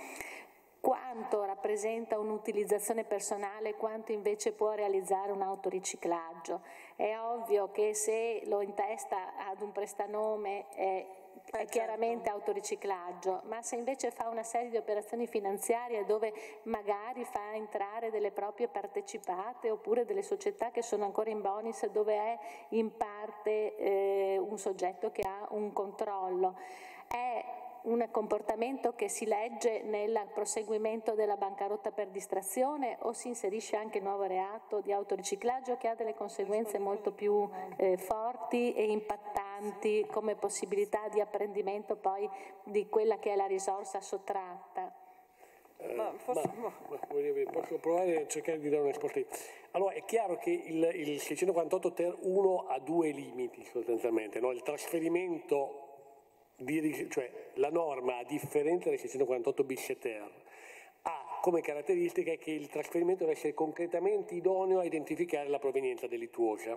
quanto rappresenta un'utilizzazione personale, quanto invece può realizzare un autoriciclaggio. È ovvio che se lo intesta ad un prestanome è, è chiaramente autoriciclaggio, ma se invece fa una serie di operazioni finanziarie dove magari fa entrare delle proprie partecipate oppure delle società che sono ancora in bonus, dove è in parte eh, un soggetto che ha un controllo, è un comportamento che si legge nel proseguimento della bancarotta per distrazione, o si inserisce anche il nuovo reato di autoriciclaggio che ha delle conseguenze molto più eh, forti e impattanti come possibilità di apprendimento poi di quella che è la risorsa sottratta? Eh, ma forse ma, ma, posso provare a cercare di dare una risposta. Allora, è chiaro che il, il seicentoquarantotto ter uno ha due limiti sostanzialmente, no? Il trasferimento, di, cioè la norma, a differenza del seicentoquarantotto bis ter, ha come caratteristica che il trasferimento deve essere concretamente idoneo a identificare la provenienza delittuosa.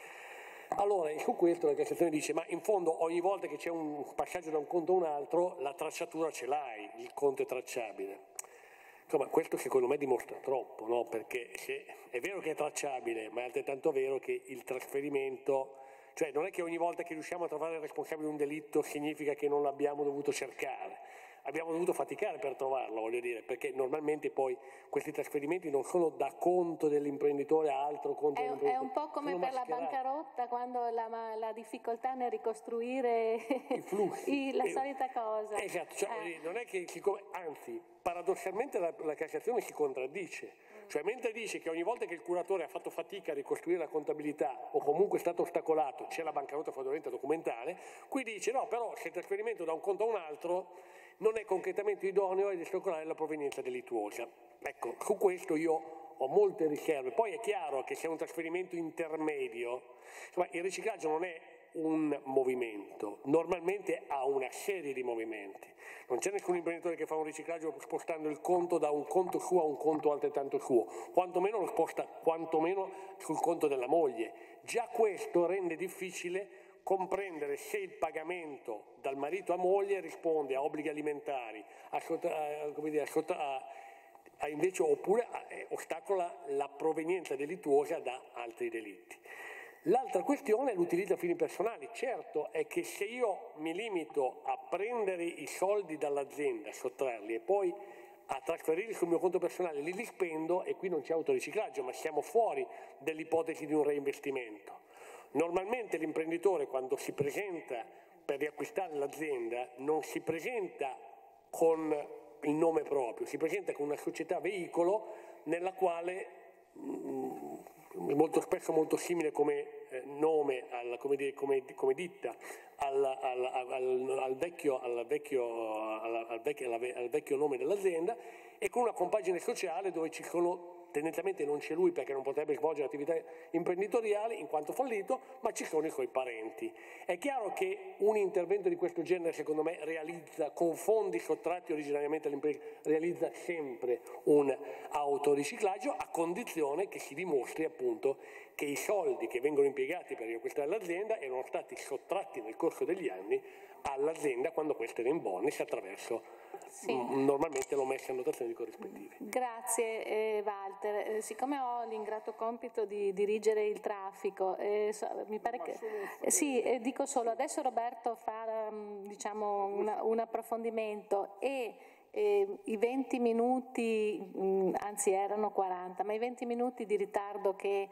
Allora, su questo la Cassazione dice, ma in fondo ogni volta che c'è un passaggio da un conto a un altro, la tracciatura ce l'hai, il conto è tracciabile. Insomma, questo secondo me dimostra troppo, no? Perché se è vero che è tracciabile, ma è altrettanto vero che il trasferimento, cioè non è che ogni volta che riusciamo a trovare il responsabile di un delitto significa che non l'abbiamo dovuto cercare. Abbiamo dovuto faticare per trovarlo, voglio dire, perché normalmente poi questi trasferimenti non sono da conto dell'imprenditore a altro conto è, dell'imprenditore. È un po' come per mascherati. La bancarotta, quando la, la difficoltà nel ricostruire i flussi. I, la eh, solita cosa. Esatto, cioè, eh. non è che, anzi, paradossalmente la, la Cassazione si contraddice. Cioè, mentre dice che ogni volta che il curatore ha fatto fatica a ricostruire la contabilità o comunque è stato ostacolato, c'è la bancarotta fraudolenta documentale, qui dice no, però se il trasferimento da un conto a un altro non è concretamente idoneo ad ostacolare la provenienza delittuosa. Ecco, su questo io ho molte riserve. Poi è chiaro che se è un trasferimento intermedio, insomma, il riciclaggio non è un movimento, normalmente ha una serie di movimenti. Non c'è nessun imprenditore che fa un riciclaggio spostando il conto da un conto suo a un conto altrettanto suo, quantomeno lo sposta quantomeno sul conto della moglie. Già questo rende difficile comprendere se il pagamento dal marito a moglie risponde a obblighi alimentari, a, a, come dire, a, a invece, oppure a, eh, ostacola la provenienza delittuosa da altri delitti. L'altra questione è l'utilizzo a fini personali. Certo è che se io mi limito a prendere i soldi dall'azienda, a sottrarli e poi a trasferirli sul mio conto personale, li rispendo e qui non c'è autoriciclaggio, ma siamo fuori dell'ipotesi di un reinvestimento. Normalmente l'imprenditore quando si presenta per riacquistare l'azienda non si presenta con il nome proprio, si presenta con una società veicolo nella quale mh, molto spesso molto simile come eh, nome, alla, come, dire, come, come ditta al, al, al, al, vecchio, al, vecchio, al, al, vecchio, al vecchio nome dell'azienda e con una compagine sociale dove ci sono, tendenzialmente non c'è lui perché non potrebbe svolgere attività imprenditoriali in quanto fallito, ma ci sono i suoi parenti. È chiaro che un intervento di questo genere secondo me realizza, con fondi sottratti originariamente all'impresa, realizza sempre un autoriciclaggio a condizione che si dimostri appunto che i soldi che vengono impiegati per riacquistare l'azienda erano stati sottratti nel corso degli anni all'azienda quando questa era in bonus attraverso sì. m- normalmente l'omessa annotazione di corrispettivi. Grazie eh, Walter, eh, siccome ho l'ingrato compito di dirigere il traffico, eh, so, mi pare che eh, sì, eh, dico solo adesso Roberto fa um, diciamo una, un approfondimento e eh, i venti minuti, mh, anzi erano quaranta, ma i venti minuti di ritardo che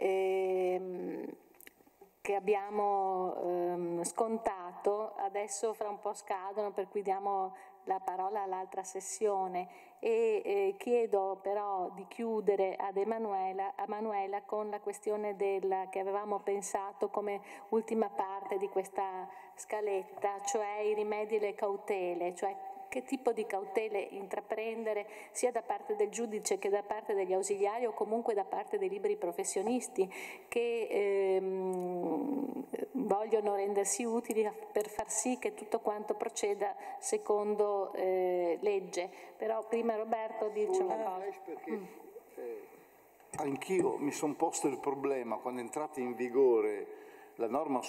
eh, che abbiamo ehm, scontato, adesso fra un po' scadono, per cui diamo la parola all'altra sessione e eh, chiedo però di chiudere ad Emanuela, a Manuela con la questione della, che avevamo pensato come ultima parte di questa scaletta, cioè i rimedi e le cautele, cioè che tipo di cautele intraprendere sia da parte del giudice che da parte degli ausiliari o comunque da parte dei liberi professionisti che ehm, vogliono rendersi utili per far sì che tutto quanto proceda secondo eh, legge. Però prima Roberto dice una cosa. Perché, mm. eh, anch'io mi sono posto il problema quando è entrata in vigore la norma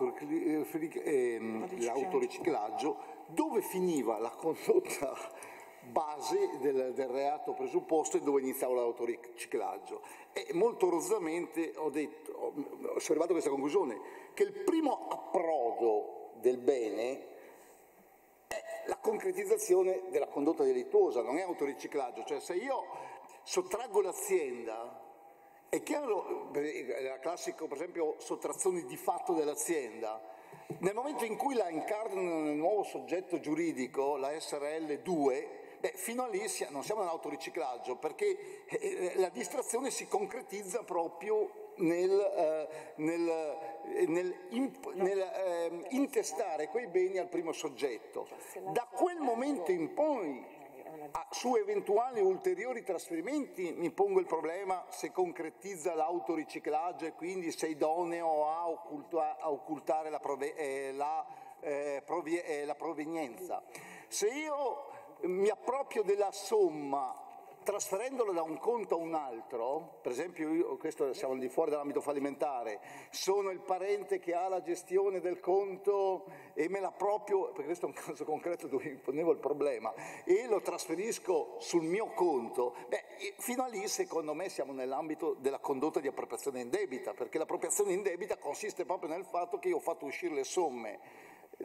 sull'autoriciclaggio, dove finiva la condotta base del, del reato presupposto e dove iniziava l'autoriciclaggio. E molto rozzamente ho, detto, ho osservato questa conclusione, che il primo approdo del bene è la concretizzazione della condotta delittuosa, non è autoriciclaggio. Cioè se io sottraggo l'azienda, è chiaro, era classico per esempio sottrazioni di fatto dell'azienda, nel momento in cui la incarnano nel nuovo soggetto giuridico, la S R L due, beh, fino a lì non siamo nell'autoriciclaggio, perché la distrazione si concretizza proprio nel, eh, nel, nel, imp, nel eh, intestare quei beni al primo soggetto. Da quel momento in poi Ah, su eventuali ulteriori trasferimenti mi pongo il problema se concretizza l'autoriciclaggio e quindi se è idoneo a, occulta, a occultare la, prove, eh, la, eh, provie, eh, la provenienza. Se io mi approprio della somma trasferendolo da un conto a un altro, per esempio io, questo siamo al di fuori dell'ambito fallimentare, sono il parente che ha la gestione del conto e me l'approprio, perché questo è un caso concreto dove mi ponevo il problema, e lo trasferisco sul mio conto, beh, fino a lì secondo me siamo nell'ambito della condotta di appropriazione indebita, perché l'appropriazione indebita consiste proprio nel fatto che io ho fatto uscire le somme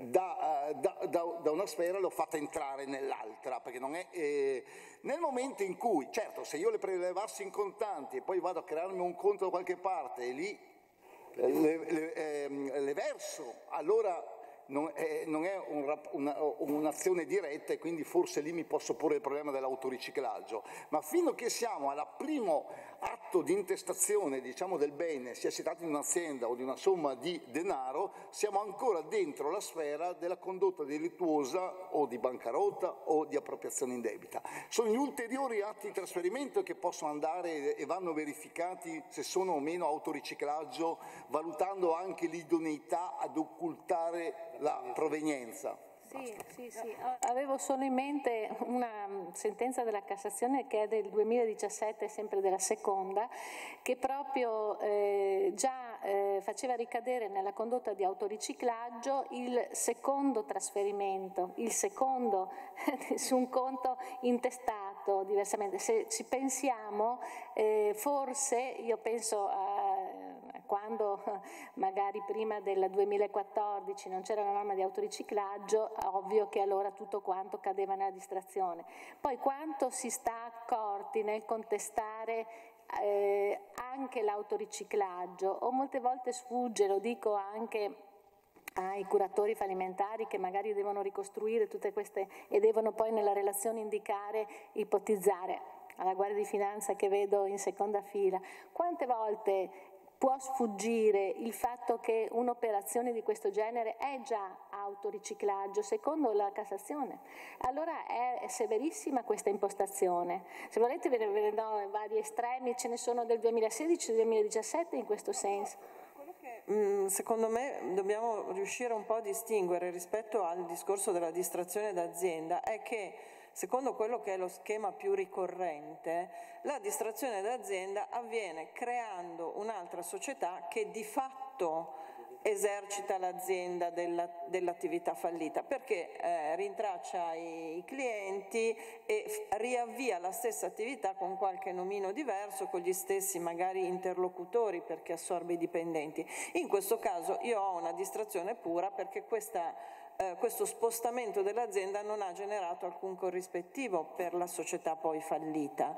Da, da, da, da una sfera l'ho fatta entrare nell'altra, perché non è eh, nel momento in cui, certo, se io le prelevassi in contanti e poi vado a crearmi un conto da qualche parte e lì le, le, eh, le verso, allora non è, non è un, una, un'azione diretta e quindi forse lì mi posso porre il problema dell'autoriciclaggio, ma fino a che siamo al primo atto di intestazione, diciamo, del bene, sia si tratta di un'azienda o di una somma di denaro, siamo ancora dentro la sfera della condotta delittuosa o di bancarotta o di appropriazione indebita. Sono gli ulteriori atti di trasferimento che possono andare e vanno verificati se sono o meno autoriciclaggio, valutando anche l'idoneità ad occultare la provenienza. Sì, sì, sì. Avevo solo in mente una sentenza della Cassazione che è del duemiladiciassette, sempre della seconda, che proprio eh, già eh, faceva ricadere nella condotta di autoriciclaggio il secondo trasferimento, il secondo su un conto intestato diversamente. Se ci pensiamo, eh, forse, io penso a quando magari prima del duemilaquattordici non c'era la norma di autoriciclaggio, ovvio che allora tutto quanto cadeva nella distrazione. Poi quanto si sta accorti nel contestare eh, anche l'autoriciclaggio, o molte volte sfugge, lo dico anche ai curatori fallimentari che magari devono ricostruire tutte queste e devono poi nella relazione indicare, ipotizzare, alla Guardia di Finanza che vedo in seconda fila, quante volte può sfuggire il fatto che un'operazione di questo genere è già autoriciclaggio secondo la Cassazione. Allora è severissima questa impostazione. Se volete ve ne do vari estremi, ce ne sono del duemilasedici e del duemiladiciassette in questo senso. Quello che secondo me dobbiamo riuscire un po' a distinguere rispetto al discorso della distrazione d'azienda è che, secondo quello che è lo schema più ricorrente, la distrazione d'azienda avviene creando un'altra società che di fatto esercita l'azienda della, dell'attività fallita, perché eh, rintraccia i, i clienti e f- riavvia la stessa attività con qualche nomino diverso, con gli stessi magari interlocutori, perché assorbe i dipendenti. In questo caso io ho una distrazione pura perché questa Eh, questo spostamento dell'azienda non ha generato alcun corrispettivo per la società poi fallita.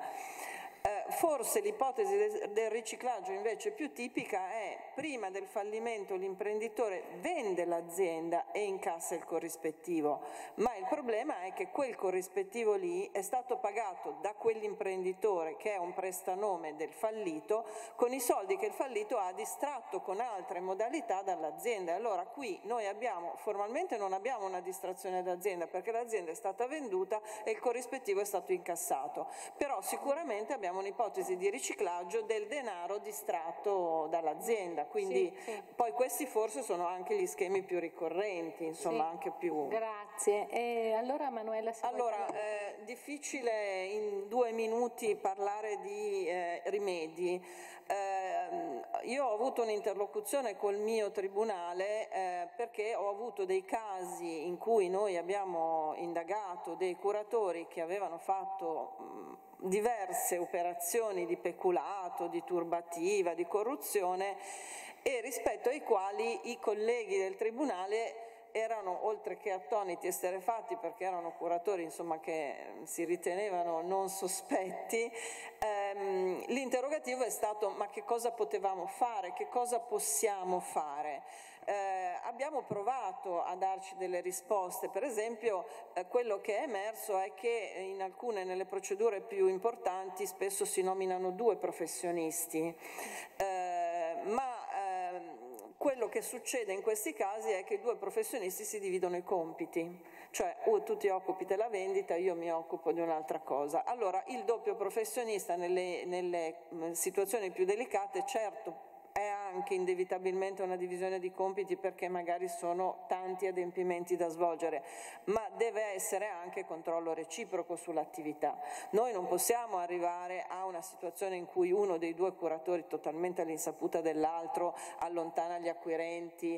Eh, forse l'ipotesi del, del riciclaggio invece più tipica è: prima del fallimento l'imprenditore vende l'azienda e incassa il corrispettivo, ma il problema è che quel corrispettivo lì è stato pagato da quell'imprenditore che è un prestanome del fallito con i soldi che il fallito ha distratto con altre modalità dall'azienda. Allora qui noi abbiamo, formalmente non abbiamo una distrazione d'azienda perché l'azienda è stata venduta e il corrispettivo è stato incassato, però sicuramente abbiamo un'ipotesi di riciclaggio del denaro distratto dall'azienda, quindi sì, sì. Poi questi forse sono anche gli schemi più ricorrenti, insomma, sì. Anche più... Grazie. E allora Manuela, se allora è eh, difficile in due minuti parlare di eh, rimedi. Eh, io ho avuto un'interlocuzione col mio tribunale eh, perché ho avuto dei casi in cui noi abbiamo indagato dei curatori che avevano fatto mh, diverse operazioni di peculato, di turbativa, di corruzione, e rispetto ai quali i colleghi del tribunale erano, oltre che attoniti, esterrefatti, perché erano curatori, insomma, che si ritenevano non sospetti. Ehm, l'interrogativo è stato: ma che cosa potevamo fare, che cosa possiamo fare? Eh, abbiamo provato a darci delle risposte. Per esempio, eh, quello che è emerso è che in alcune, nelle procedure più importanti, spesso si nominano due professionisti, eh, ma quello che succede in questi casi è che i due professionisti si dividono i compiti, cioè oh, tu ti occupi della vendita, io mi occupo di un'altra cosa. Allora il doppio professionista nelle, nelle situazioni più delicate certo è anche indevitabilmente una divisione di compiti perché magari sono tanti adempimenti da svolgere, ma deve essere anche controllo reciproco sull'attività. Noi non possiamo arrivare a una situazione in cui uno dei due curatori, totalmente all'insaputa dell'altro, allontana gli acquirenti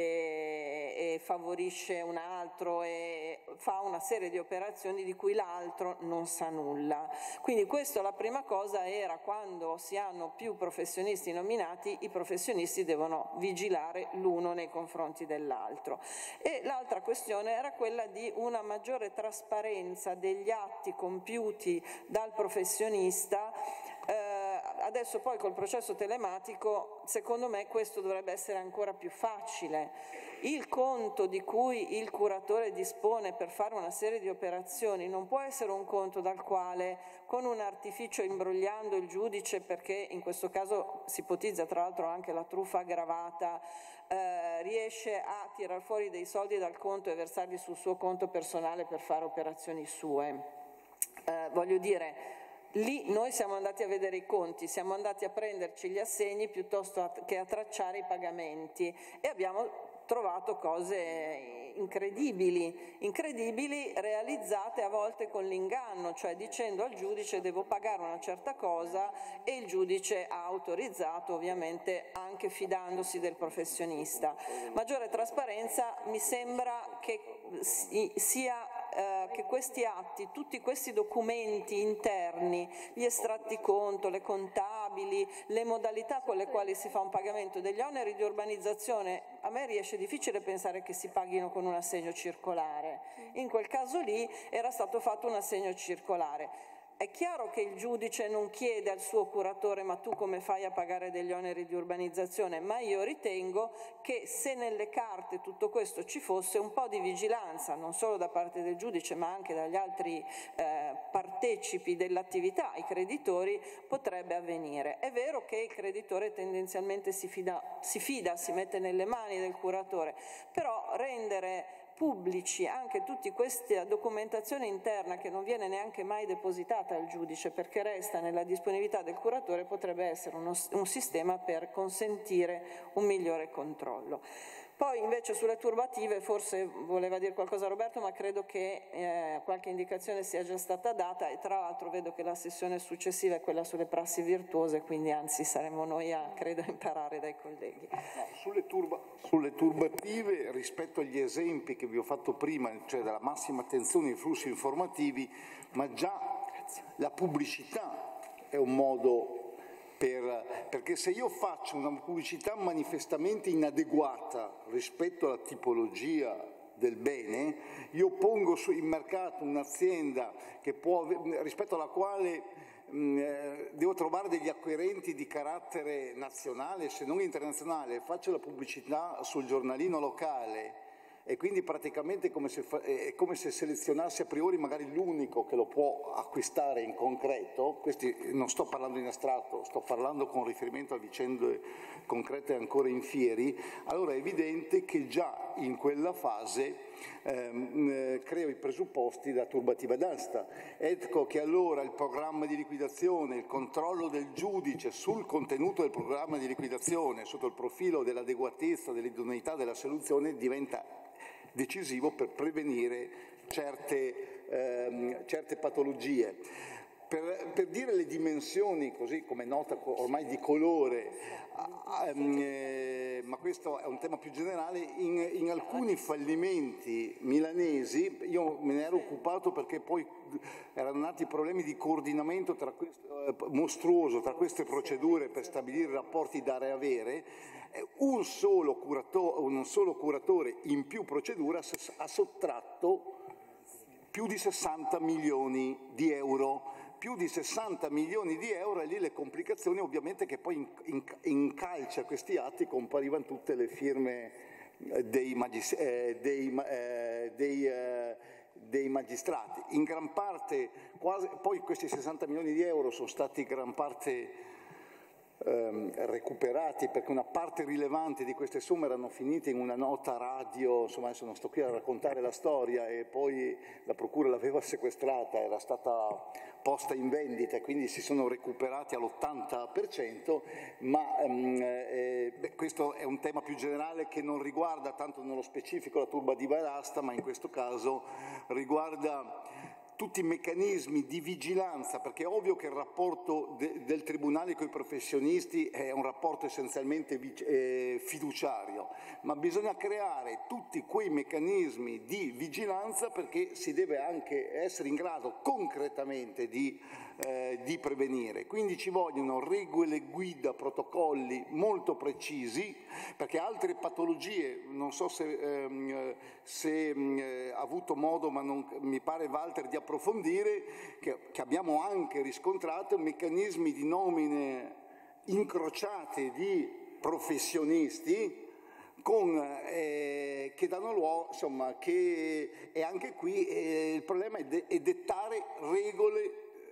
e, e favorisce un altro e fa una serie di operazioni di cui l'altro non sa nulla. Quindi questo, la prima cosa era, quando si hanno più professionisti nominati, i professionisti devono vigilare l'uno nei confronti dell'altro. E l'altra questione era quella di una maggiore trasparenza degli atti compiuti dal professionista. Eh, adesso poi col processo telematico, secondo me questo dovrebbe essere ancora più facile. Il conto di cui il curatore dispone per fare una serie di operazioni non può essere un conto dal quale, con un artificio, imbrogliando il giudice, perché in questo caso si ipotizza tra l'altro anche la truffa aggravata, eh, riesce a tirar fuori dei soldi dal conto e versarli sul suo conto personale per fare operazioni sue. Eh, voglio dire, lì noi siamo andati a vedere i conti, siamo andati a prenderci gli assegni piuttosto che a tracciare i pagamenti e abbiamo trovato cose incredibili, incredibili realizzate a volte con l'inganno, cioè dicendo al giudice devo pagare una certa cosa e il giudice ha autorizzato, ovviamente anche fidandosi del professionista. Maggiore trasparenza, mi sembra che sia eh, che questi atti, tutti questi documenti interni, gli estratti conto, le contabili, le modalità con le quali si fa un pagamento degli oneri di urbanizzazione, a me riesce difficile pensare che si paghino con un assegno circolare. In quel caso lì era stato fatto un assegno circolare. È chiaro che il giudice non chiede al suo curatore ma tu come fai a pagare degli oneri di urbanizzazione, ma io ritengo che se nelle carte tutto questo ci fosse, un po' di vigilanza, non solo da parte del giudice ma anche dagli altri eh, partecipi dell'attività, i creditori, potrebbe avvenire. È vero che il creditore tendenzialmente si fida, si fida, si mette nelle mani del curatore, però rendere pubblici anche tutta questa documentazione interna che non viene neanche mai depositata al giudice perché resta nella disponibilità del curatore potrebbe essere uno, un sistema per consentire un migliore controllo. Poi invece sulle turbative forse voleva dire qualcosa Roberto, ma credo che eh, qualche indicazione sia già stata data e tra l'altro vedo che la sessione successiva è quella sulle prassi virtuose, quindi anzi saremo noi a credo imparare dai colleghi. No, sulle, turba, sulle turbative rispetto agli esempi che vi ho fatto prima, cioè della massima attenzione ai flussi informativi, ma già la pubblicità è un modo Per, perché se io faccio una pubblicità manifestamente inadeguata rispetto alla tipologia del bene, io pongo su, in mercato un'azienda che può, rispetto alla quale mh, eh, devo trovare degli acquirenti di carattere nazionale, se non internazionale, faccio la pubblicità sul giornalino locale e quindi praticamente è come se, è come se selezionassi a priori magari l'unico che lo può acquistare in concreto. Questi non sto parlando in astratto, sto parlando con riferimento a vicende concrete ancora in fieri. Allora è evidente che già in quella fase ehm, eh, creo i presupposti da turbativa d'asta. Ecco che allora il programma di liquidazione, il controllo del giudice sul contenuto del programma di liquidazione sotto il profilo dell'adeguatezza, dell'idoneità della soluzione diventa decisivo per prevenire certe, ehm, certe patologie. Per, per dire le dimensioni, così come nota ormai di colore, ehm, eh, ma questo è un tema più generale, in, in alcuni fallimenti milanesi, io me ne ero occupato perché poi erano nati problemi di coordinamento tra questo, eh, mostruoso tra queste procedure per stabilire rapporti dare e avere. Un solo, curatore, un solo curatore in più procedura ha sottratto più di sessanta milioni di euro. Più di sessanta milioni di euro e lì le complicazioni ovviamente che poi in, in, in calce a questi atti comparivano tutte le firme dei, magis, eh, dei, eh, dei, eh, dei magistrati. In gran parte, quasi, poi questi sessanta milioni di euro sono stati in gran parte ehm, recuperati, perché una parte rilevante di queste somme erano finite in una nota radio, insomma adesso non sto qui a raccontare la storia, e poi la procura l'aveva sequestrata, era stata posta in vendita e quindi si sono recuperati all'ottanta per cento, ma ehm, eh, beh, questo è un tema più generale che non riguarda tanto nello specifico la turbativa d'asta, ma in questo caso riguarda tutti i meccanismi di vigilanza, perché è ovvio che il rapporto de, del Tribunale con i professionisti è un rapporto essenzialmente eh, fiduciario, ma bisogna creare tutti quei meccanismi di vigilanza perché si deve anche essere in grado concretamente di, eh, di prevenire. Quindi ci vogliono regole guida, protocolli molto precisi, perché altre patologie, non so se, ehm, se eh, ha avuto modo, ma non, mi pare Walter, di approfondire, che, che abbiamo anche riscontrato meccanismi di nomine incrociate di professionisti con, eh, che danno luogo, insomma, che e anche qui eh, il problema è, de, è dettare regole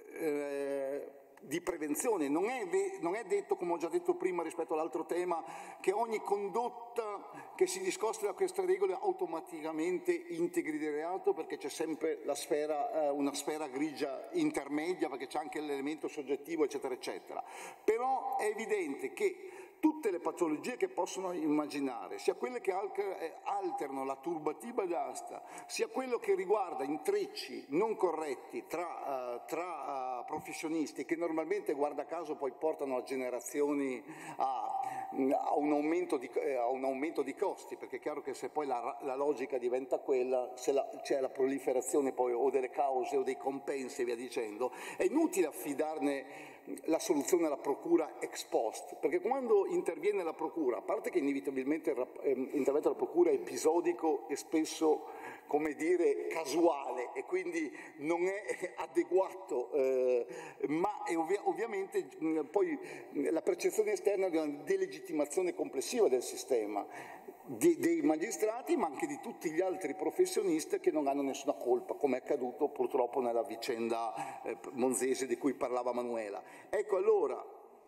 eh, di prevenzione. Non è, non è detto, come ho già detto prima rispetto all'altro tema, che ogni condotta che si discosta da queste regole automaticamente integri di reato, perché c'è sempre la sfera, eh, una sfera grigia intermedia, perché c'è anche l'elemento soggettivo, eccetera, eccetera. Però è evidente che tutte le patologie che possono immaginare, sia quelle che alterano la turbativa d'asta, sia quello che riguarda intrecci non corretti tra, uh, tra uh, professionisti, che normalmente, guarda caso, poi portano a generazioni a, a, un, aumento di, eh, a un aumento di costi, perché è chiaro che se poi la, la logica diventa quella, se la, c'è la proliferazione poi o delle cause o dei compensi e via dicendo, è inutile affidarne la soluzione alla procura ex post, perché quando interviene la procura, a parte che inevitabilmente il intervento della procura è episodico e spesso, come dire, casuale e quindi non è adeguato, eh, ma è ovvia, ovviamente mh, poi la percezione esterna di una delegittimazione complessiva del sistema, di, dei magistrati, ma anche di tutti gli altri professionisti che non hanno nessuna colpa, come è accaduto purtroppo nella vicenda eh, monzese di cui parlava Manuela. Ecco allora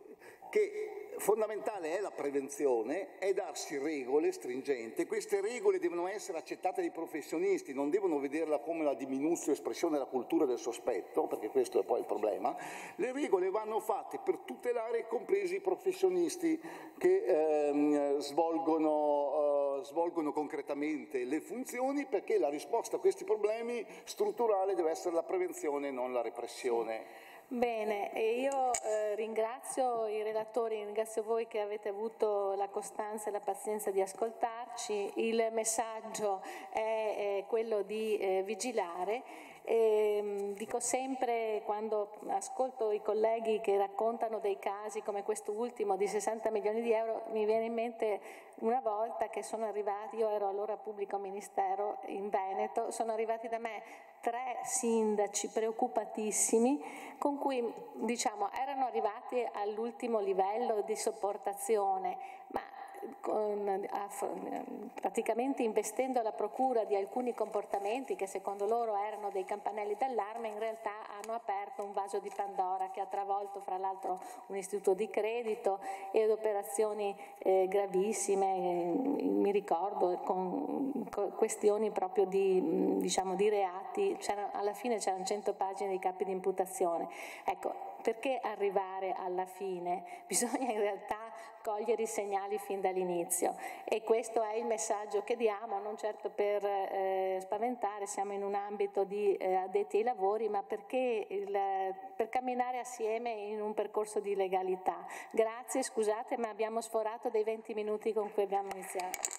che fondamentale è la prevenzione, è darsi regole stringenti. Queste regole devono essere accettate dai professionisti, non devono vederla come la diminuzione espressione della cultura del sospetto, perché questo è poi il problema. Le regole vanno fatte per tutelare compresi i professionisti che ehm, svolgono, eh, svolgono concretamente le funzioni, perché la risposta a questi problemi strutturale deve essere la prevenzione e non la repressione. Bene, e io eh, ringrazio i relatori, ringrazio voi che avete avuto la costanza e la pazienza di ascoltarci. Il messaggio è, è quello di eh, vigilare. E, dico sempre, quando ascolto i colleghi che raccontano dei casi come questo ultimo di sessanta milioni di euro, mi viene in mente una volta che sono arrivati, io ero allora pubblico ministero in Veneto, sono arrivati da me tre sindaci preoccupatissimi con cui, diciamo, erano arrivati all'ultimo livello di sopportazione, ma Con, praticamente investendo la procura di alcuni comportamenti che secondo loro erano dei campanelli d'allarme, in realtà hanno aperto un vaso di Pandora che ha travolto fra l'altro un istituto di credito ed operazioni eh, gravissime, eh, mi ricordo con, con questioni proprio di, diciamo, di reati, c'era, alla fine c'erano cento pagine di capi di imputazione. Ecco, perché arrivare alla fine? Bisogna in realtà cogliere i segnali fin dall'inizio, e questo è il messaggio che diamo, non certo per eh, spaventare, siamo in un ambito di eh, addetti ai lavori, ma perché il, per camminare assieme in un percorso di legalità. Grazie, scusate, ma abbiamo sforato dei venti minuti con cui abbiamo iniziato.